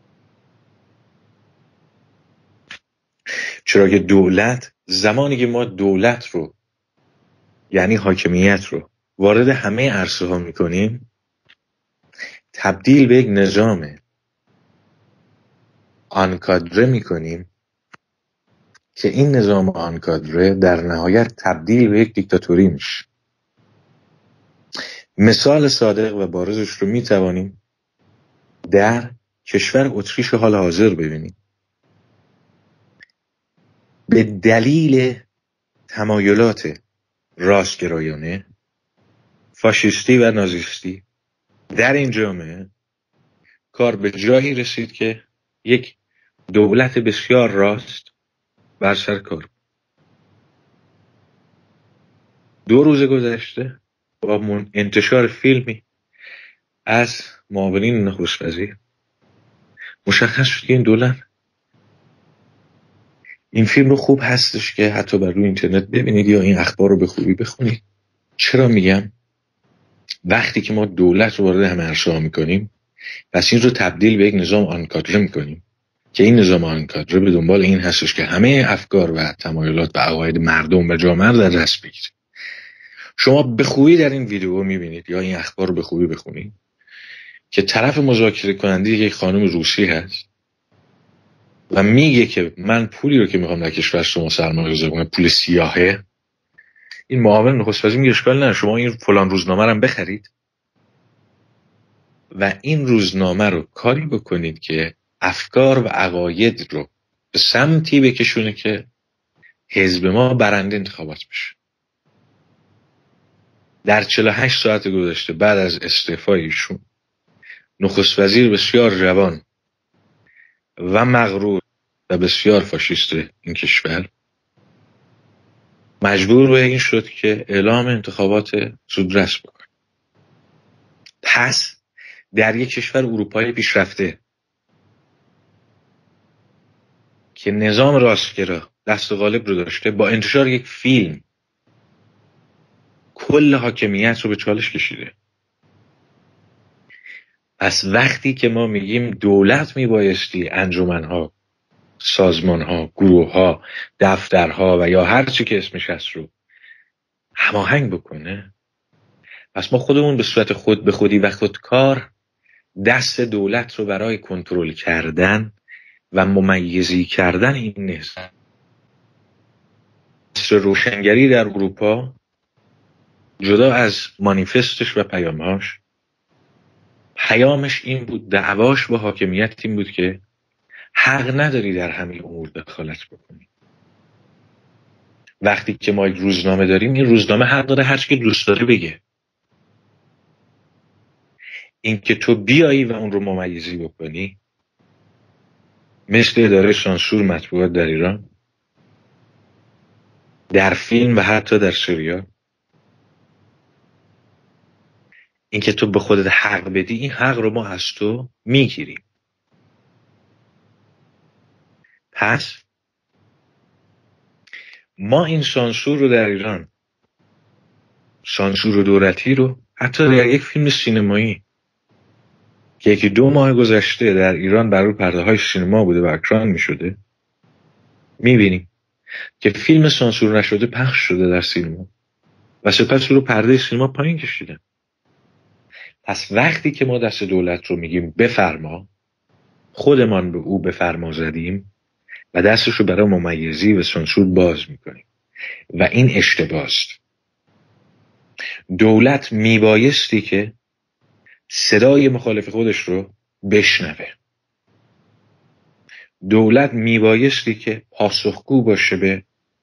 چرا که دولت، زمانی که ما دولت رو یعنی حاکمیت رو وارد همه عرصه ها میکنیم، تبدیل به یک نظام آنکادره میکنیم که این نظام آنکادره در نهایت تبدیل به یک دیکتاتوری میشه. مثال صادق و بارزش رو میتوانیم در کشور اتریش حال حاضر ببینیم. به دلیل تمایلات راستگرایانه فاشیستی و نازیستی در این جامعه کار به جایی رسید که یک دولت بسیار راست بر سر کار. 2 روز گذشته با انتشار فیلمی از معاونین نخست وزیر مشخص شد که این دولت، این فیلم رو خوب هستش که حتی بر روی اینترنت ببینید یا این اخبار رو به خوبی بخونید. چرا میگم؟ وقتی که ما دولت رو وارد همه عرصه‌ها میکنیم، پس این رو تبدیل به یک نظام آنکادره میکنیم که این نظام آنکادره به دنبال این هستش که همه افکار و تمایلات و عقاید مردم و جامعه رو در دست بگیره. شما به خوبی در این ویدیو میبینید یا این اخبار رو به خوبی بخونید که طرف مذاکره کننده یک خانم روسی هست و میگه که من پولی رو که میخوام در کشور شما سرمایه‌گذاری کنم پول سیاهه. این معاون نخست وزیر میگه اشکال نداره، شما این فلان روزنامه رو هم بخرید و این روزنامه رو کاری بکنید که افکار و عقاید رو به سمتی بکشونه که حزب ما برنده انتخابات بشه. در 48 ساعت گذشته بعد از استعفای ایشون، نخست وزیر بسیار جوان و مغرور و بسیار فاشیست این کشور مجبور به این شد که اعلام انتخابات زودرس بکنه. پس در یک کشور اروپایی پیشرفته که نظام راستگرا دست غالب رو داشته، با انتشار یک فیلم کل حاکمیت رو به چالش کشیده. پس وقتی که ما میگیم دولت میبایستی انجمنها، سازمانها، گروهها، دفترها و یا هر چی که اسمش هست رو هماهنگ بکنه، پس ما خودمون به صورت خود به خودی و خودکار دست دولت رو برای کنترل کردن و ممیزی کردن این نظام. روشنگری در اروپا جدا از مانیفستش و پیامش این بود، دعواش با حاکمیت این بود که حق نداری در همه امور دخالت بکنی. وقتی که ما یک روزنامه داریم، این روزنامه حق داره هر چی که دوست داره بگه. این که تو بیایی و اون رو ممیزی بکنی، مثل اداره سانسور مطبوعات در ایران، در فیلم و حتی در سریال، این که تو به خودت حق بدی، این حق رو ما از تو میگیریم. پس ما این سانسور رو در ایران، سانسور دولتی رو حتی در یک فیلم سینمایی که 1-2 ماه گذشته در ایران بر روی پرده‌های سینما بوده و اکران می‌شده، می‌بینیم که فیلم سانسور نشده پخش شده در سینما و سپس رو پرده سینما پایین کشیدن. پس وقتی که ما دست دولت رو میگیم بفرما، خودمان به او بفرما زدیم و دستش رو برای ممیزی و سانسور باز میکنیم و این اشتباهست. دولت میبایستی که صدای مخالف خودش رو بشنوه. دولت میبایستی که پاسخگو باشه به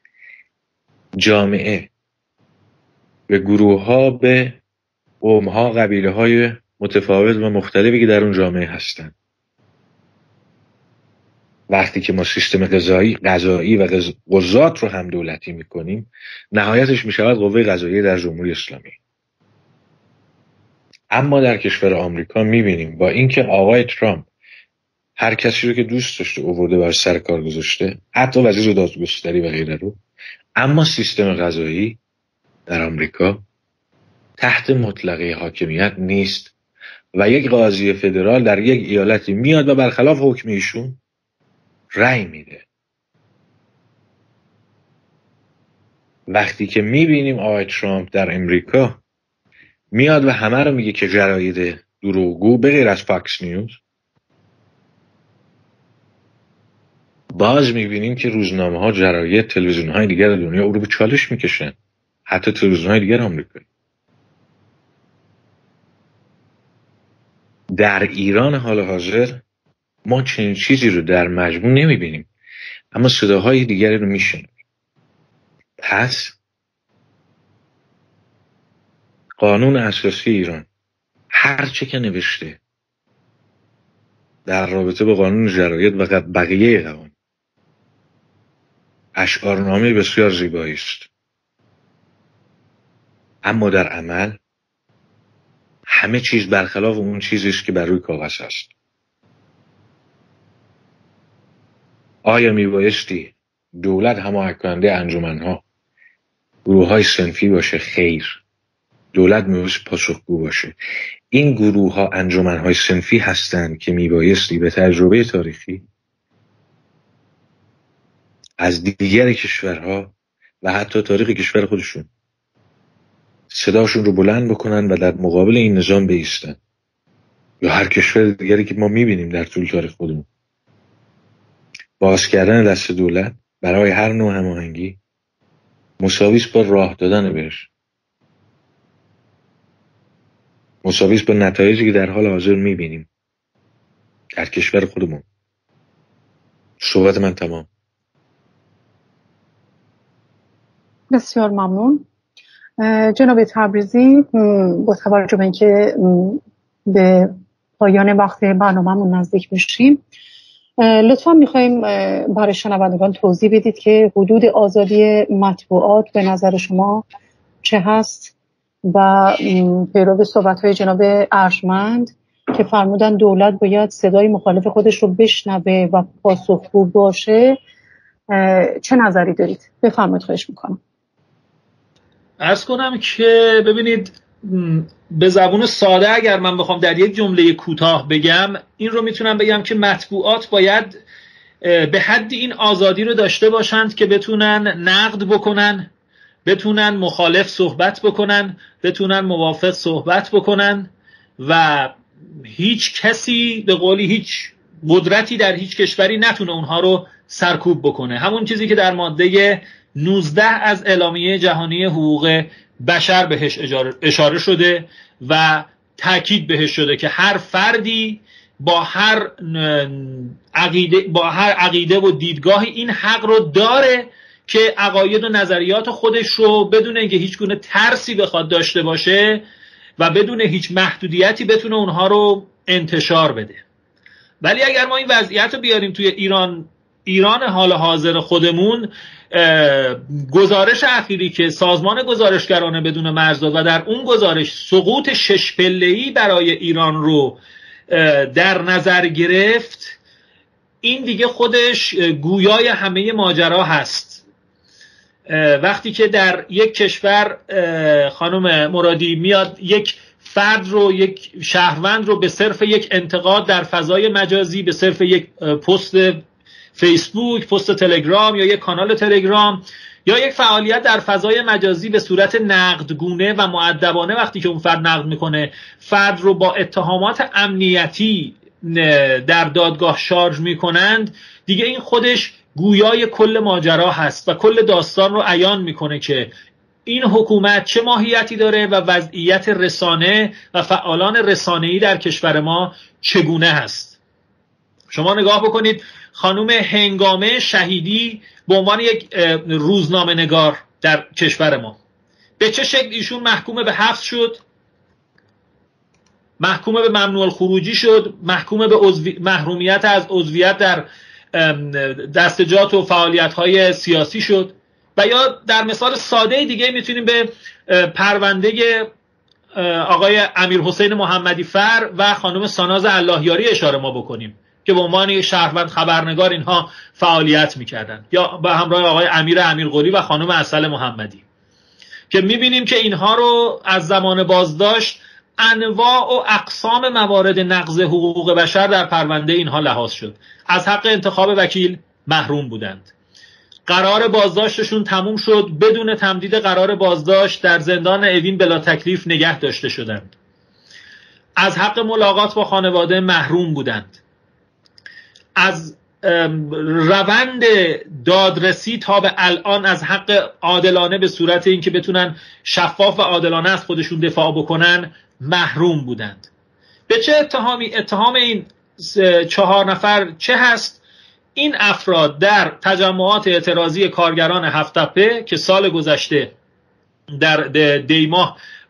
جامعه، به گروه‌ها، به قوم‌ها، قبیله‌های متفاوت و مختلفی که در اون جامعه هستن. وقتی که ما سیستم قضایی و قضات رو هم دولتی میکنیم، نهایتش میشود قوه قضاییه در جمهوری اسلامی. اما در کشور آمریکا میبینیم با اینکه آقای ترامپ هر کسی رو که دوست داشته آورده بر سر کار گذاشته، حتی وزیر دادگستری و غیره رو، اما سیستم قضایی در آمریکا تحت مطلقه حاکمیت نیست و یک قاضی فدرال در یک ایالتی میاد و برخلاف حکم ایشون رأی میده. وقتی که میبینیم آقای ترامپ در امریکا میاد و همه رو میگه که جراید دروغگو به غیر از فاکس نیوز، باز میبینیم که روزنامه ها، جراید، تلویزیون های دیگر دنیا او رو به چالش میکشن، حتی تلویزیون های دیگر آمریکایی. در ایران حال حاضر ما چنین چیزی رو در مجموع نمیبینیم، اما صداهای دیگری رو میشنویم. پس قانون اساسی ایران هر چه که نوشته در رابطه با قانون جراید و بقیه قوانین اشعارنامه بسیار زیبایی است، اما در عمل همه چیز برخلاف اون چیزی است که بر روی کاغذ است. آیا میبایستی دولت هماهنگ کننده انجمنها، گروه‌های صنفی باشه؟ خیر، دولت میبایستی پاسخگو باشه. این گروه‌ها انجمنهای صنفی هستند که میبایستی به تجربه تاریخی از دیگر کشورها و حتی تاریخ کشور خودشون صداشون رو بلند بکنن و در مقابل این نظام بایستن، یا هر کشور دیگری که ما میبینیم در طول تاریخ خودمون. باز کردن دست دولت برای هر نوع هماهنگی مساوی است با راه دادن بهش، مساوی است با نتایجی که در حال حاضر میبینیم در کشور خودمون. صحبت من تمام. بسیار ممنون جناب تبریزی. با توجه به اینکه به پایان وقت برنامه‌مون نزدیک میشیم، لطفا میخوایم برای شنوندگان توضیح بدید که حدود آزادی مطبوعات به نظر شما چه هست و پیرو صحبت‌های جناب ارجمند که فرمودن دولت باید صدای مخالف خودش رو بشنوه و پاسخگو باشه، چه نظری دارید؟ بفرمایید، خواهش میکنم. عرض کنم که ببینید، به زبون ساده اگر من بخوام در یک جمله کوتاه بگم، این رو میتونم بگم که مطبوعات باید به حدی این آزادی رو داشته باشند که بتونن نقد بکنن، بتونن مخالف صحبت بکنن، بتونن موافق صحبت بکنن و هیچ کسی به قولی هیچ قدرتی در هیچ کشوری نتونه اونها رو سرکوب بکنه. همون چیزی که در ماده 19 از اعلامیه جهانی حقوق بشر بهش اشاره شده و تاکید بهش شده که هر فردی با هر عقیده و دیدگاهی این حق رو داره که عقاید و نظریات خودش رو بدون اینکه هیچ گونه ترسی بخواد داشته باشه و بدون هیچ محدودیتی بتونه اونها رو انتشار بده. ولی اگر ما این وضعیت رو بیاریم توی ایران حال حاضر خودمون، گزارش اخیری که سازمان گزارشگران بدون مرز و در اون گزارش سقوط 6 پله‌ای برای ایران رو در نظر گرفت، این دیگه خودش گویای همه ماجرا هست. وقتی که در یک کشور خانم مرادی میاد یک فرد رو، یک شهروند رو به صرف یک انتقاد در فضای مجازی، به صرف یک پست فیسبوک، پست تلگرام یا یک کانال تلگرام یا یک فعالیت در فضای مجازی به صورت نقدگونه و مؤدبانه وقتی که اون فرد نقد میکنه، فرد رو با اتهامات امنیتی در دادگاه شارژ میکنند، دیگه این خودش گویای کل ماجرا هست و کل داستان رو عیان میکنه که این حکومت چه ماهیتی داره و وضعیت رسانه و فعالان رسانه‌ای در کشور ما چگونه هست. شما نگاه بکنید، خانم هنگامه شهیدی به عنوان یک روزنامه نگار در کشور ما به چه شکل ایشون محکوم به حبس شد، محکوم به ممنوع الخروجی شد، محکوم به محرومیت از عضویت در دستجات و فعالیت‌های سیاسی شد. و یا در مثال ساده دیگه میتونیم به پرونده آقای امیرحسین محمدی فر و خانم ساناز اللهیاری اشاره ما بکنیم که به عنوان شهروند خبرنگار اینها فعالیت میکردن، یا به همراه آقای امیرقلی و خانم عسل محمدی، که میبینیم که اینها رو از زمان بازداشت انواع و اقسام موارد نقض حقوق بشر در پرونده اینها لحاظ شد. از حق انتخاب وکیل محروم بودند، قرار بازداشتشون تموم شد، بدون تمدید قرار بازداشت در زندان اوین بلا تکلیف نگه داشته شدند، از حق ملاقات با خانواده محروم بودند، از روند دادرسی تا به الان از حق عادلانه به صورت اینکه بتونن شفاف و عادلانه از خودشون دفاع بکنن محروم بودند. به چه اتهامی؟ اتهام این 4 نفر چه هست؟ این افراد در تجمعات اعتراضی کارگران هفت‌تپه که سال گذشته در دی ماه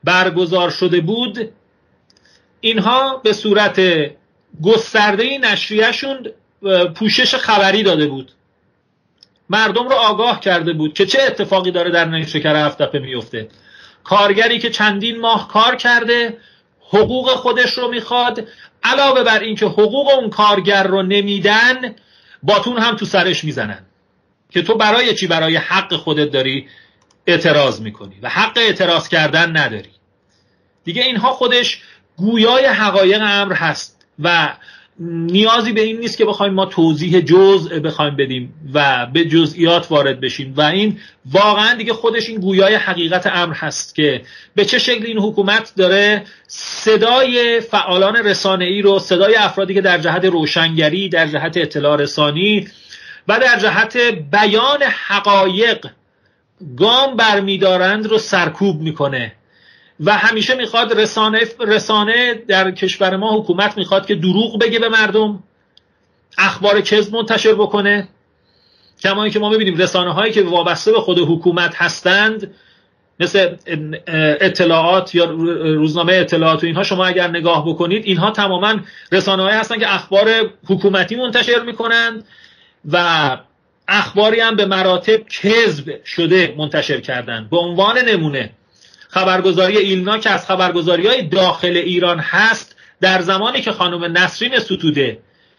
برگزار شده بود، اینها به صورت گسترده نشریه‌شون پوشش خبری داده بود، مردم رو آگاه کرده بود که چه اتفاقی داره در نیشکر هفت‌تپه میفته. کارگری که چندین ماه کار کرده حقوق خودش رو میخواد، علاوه بر این که حقوق اون کارگر رو نمیدن باتون هم تو سرش میزنن که تو برای چی برای حق خودت داری اعتراض میکنی و حق اعتراض کردن نداری. دیگه اینها خودش گویای حقایق امر هست و نیازی به این نیست که بخوایم ما توضیح جزء بخوایم بدیم و به جزئیات وارد بشیم و این واقعا دیگه خودش این گویای حقیقت امر هست که به چه شکل این حکومت داره صدای فعالان رسانه‌ای رو، صدای افرادی که در جهت روشنگری، در جهت اطلاع رسانی و در جهت بیان حقایق گام برمیدارند رو سرکوب میکنه و همیشه میخواد رسانه در کشور ما، حکومت میخواد که دروغ بگه به مردم، اخبار کذب منتشر بکنه. کما اینکه ما میبینیم رسانه هایی که وابسته به خود حکومت هستند مثل اطلاعات یا روزنامه اطلاعات و اینها، شما اگر نگاه بکنید اینها تماما رسانه هایی هستند که اخبار حکومتی منتشر میکنند و اخباری هم به مراتب کذب شده منتشر کردن. به عنوان نمونه خبرگزاری ایلنا که از خبرگزاری‌های داخل ایران هست، در زمانی که خانم نسرین ستوده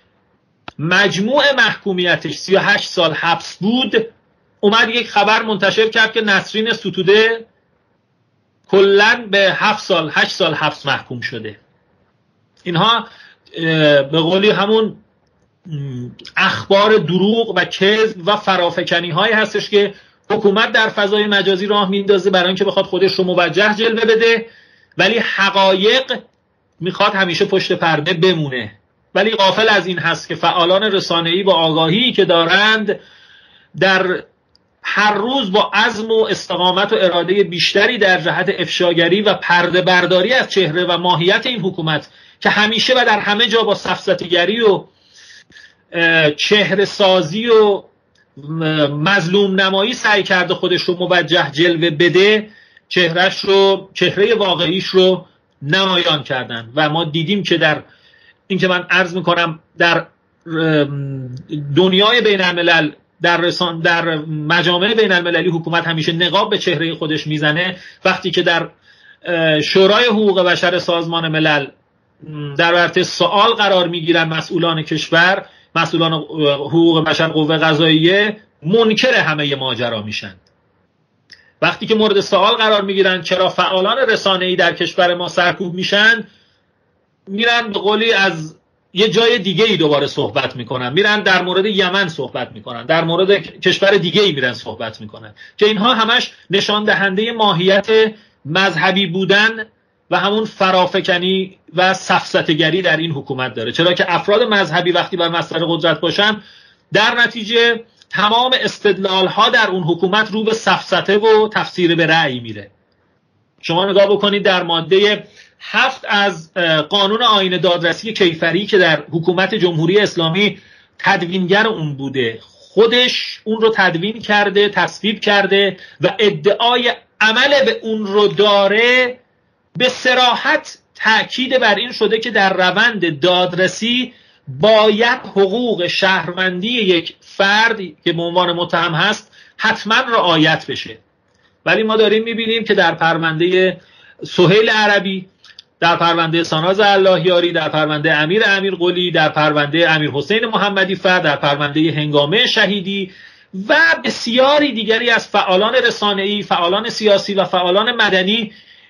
مجموع محکومیتش 38 سال حبس بود، اومد یک خبر منتشر کرد که نسرین ستوده کلاً به 8 سال حبس محکوم شده. اینها به قولی همون اخبار دروغ و کذب و فرافکنی هایی هستش که حکومت در فضای مجازی راه میندازه برای اینکه بخواد خودش رو موجه جلوه بده، ولی حقایق میخواد همیشه پشت پرده بمونه. ولی غافل از این هست که فعالان رسانه‌ای با آگاهی که دارند در هر روز با عزم و استقامت و اراده بیشتری در جهت افشاگری و پرده برداری از چهره و ماهیت این حکومت که همیشه و در همه جا با سفسطه‌گری و چهره سازی و مظلوم نمایی سعی کرده خودش رو موجه جلوه بده، چهره واقعیش رو نمایان کردن و ما دیدیم که در این که من عرض میکنم در دنیای بین الملل، در مجامع بین المللی حکومت همیشه نقاب به چهره خودش میزنه. وقتی که در شورای حقوق بشر سازمان ملل در ورطه سوال قرار میگیرن مسئولان کشور، مسئولان حقوق بشر، قوه قضاییه منکر همه ماجرا میشن. وقتی که مورد سوال قرار میگیرن چرا فعالان رسانه‌ای در کشور ما سرکوب میشن، میرن به قولی از یه جای دیگه ای دوباره صحبت میکنن، میرن در مورد یمن صحبت میکنن، در مورد کشور دیگه ای میرن صحبت میکنن که اینها همش نشان دهنده ماهیت مذهبی بودن و همون فرافکنی و سفسطه‌گری در این حکومت داره. چرا که افراد مذهبی وقتی بر مصدر قدرت باشن، در نتیجه تمام استدلال ها در اون حکومت رو به سفسطه و تفسیر به رأی میره. شما نگاه بکنید در ماده 7 از قانون آیین دادرسی کیفری که در حکومت جمهوری اسلامی تدوینگر اون بوده، خودش اون رو تدوین کرده، تصویب کرده و ادعای عمل به اون رو داره. به صراحت تأکید بر این شده که در روند دادرسی باید حقوق شهروندی یک فرد که به عنوان متهم هست حتما رعایت بشه. ولی ما داریم میبینیم که در پرونده سهیل عربی، در پرونده ساناز اللهیاری، در پرونده امیر قلی، در پرونده امیر حسین محمدی فرد، در پرونده هنگامه شهیدی و بسیاری دیگری از فعالان رسانه‌ای، فعالان سیاسی و فعالان مدنی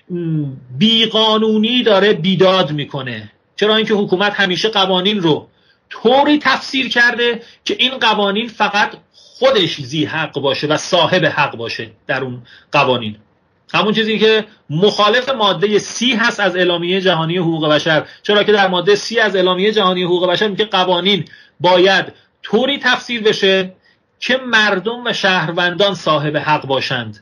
بیقانونی داره بیداد میکنه. چرا؟ اینکه حکومت همیشه قوانین رو طوری تفسیر کرده که این قوانین فقط خودش ذی حق باشه و صاحب حق باشه در اون قوانین. همون چیزی که مخالف ماده 30 هست از اعلامیه جهانی حقوق بشر. چرا که در ماده 30 از اعلامیه جهانی حقوق بشر میگه قوانین باید طوری تفسیر بشه که مردم و شهروندان صاحب حق باشند،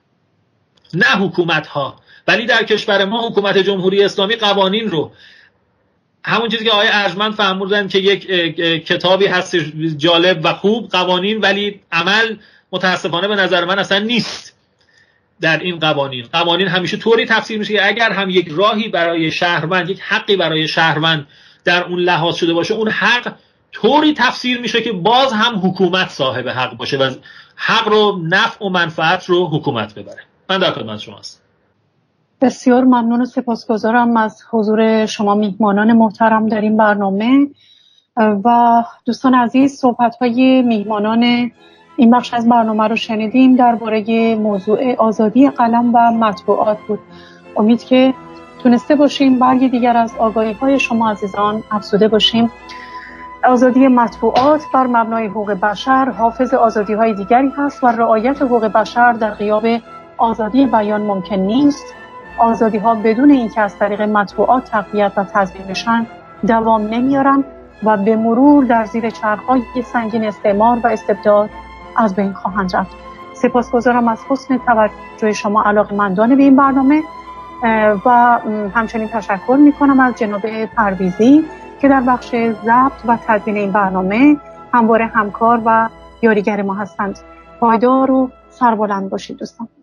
نه حکومت ها. ولی در کشور ما حکومت جمهوری اسلامی قوانین رو، همون چیزی که آقای ارجمند فرمودن که یک کتابی هست جالب و خوب، قوانین ولی عمل متاسفانه به نظر من اصلا نیست. در این قوانین همیشه طوری تفسیر میشه که اگر هم یک راهی برای شهروند، یک حقی برای شهروند در اون لحاظ شده باشه، اون حق طوری تفسیر میشه که باز هم حکومت صاحب حق باشه و حق رو، نفع و منفعت رو حکومت ببره. من در خدمت شما هستم. بسیار ممنون و سپاسگزارم از حضور شما میهمانان محترم در این برنامه. و دوستان عزیز، صحبت‌های میهمانان این بخش از برنامه رو شنیدیم درباره موضوع آزادی قلم و مطبوعات بود. امید که تونسته باشیم برگی دیگر از آگاهی‌های شما عزیزان افزوده باشیم. آزادی مطبوعات بر مبنای حقوق بشر حافظ آزادی‌های دیگری هست و رعایت حقوق بشر در غیاب آزادی بیان ممکن نیست. آزادی‌ها بدون اینکه از طریق مطبوعات تقویت و تضمین بشن دوام نمیارن و به مرور در زیر چرخ‌های سنگین استعمار و استبداد از بین خواهند رفت. سپاسگزارم از حسن توجه شما علاقه‌مندان به این برنامه و همچنین تشکر می‌کنم از جناب پرویزی که در بخش ضبط و تدوین این برنامه همواره همکار و یاریگر ما هستند. پایدار و سربلند باشید دوستان.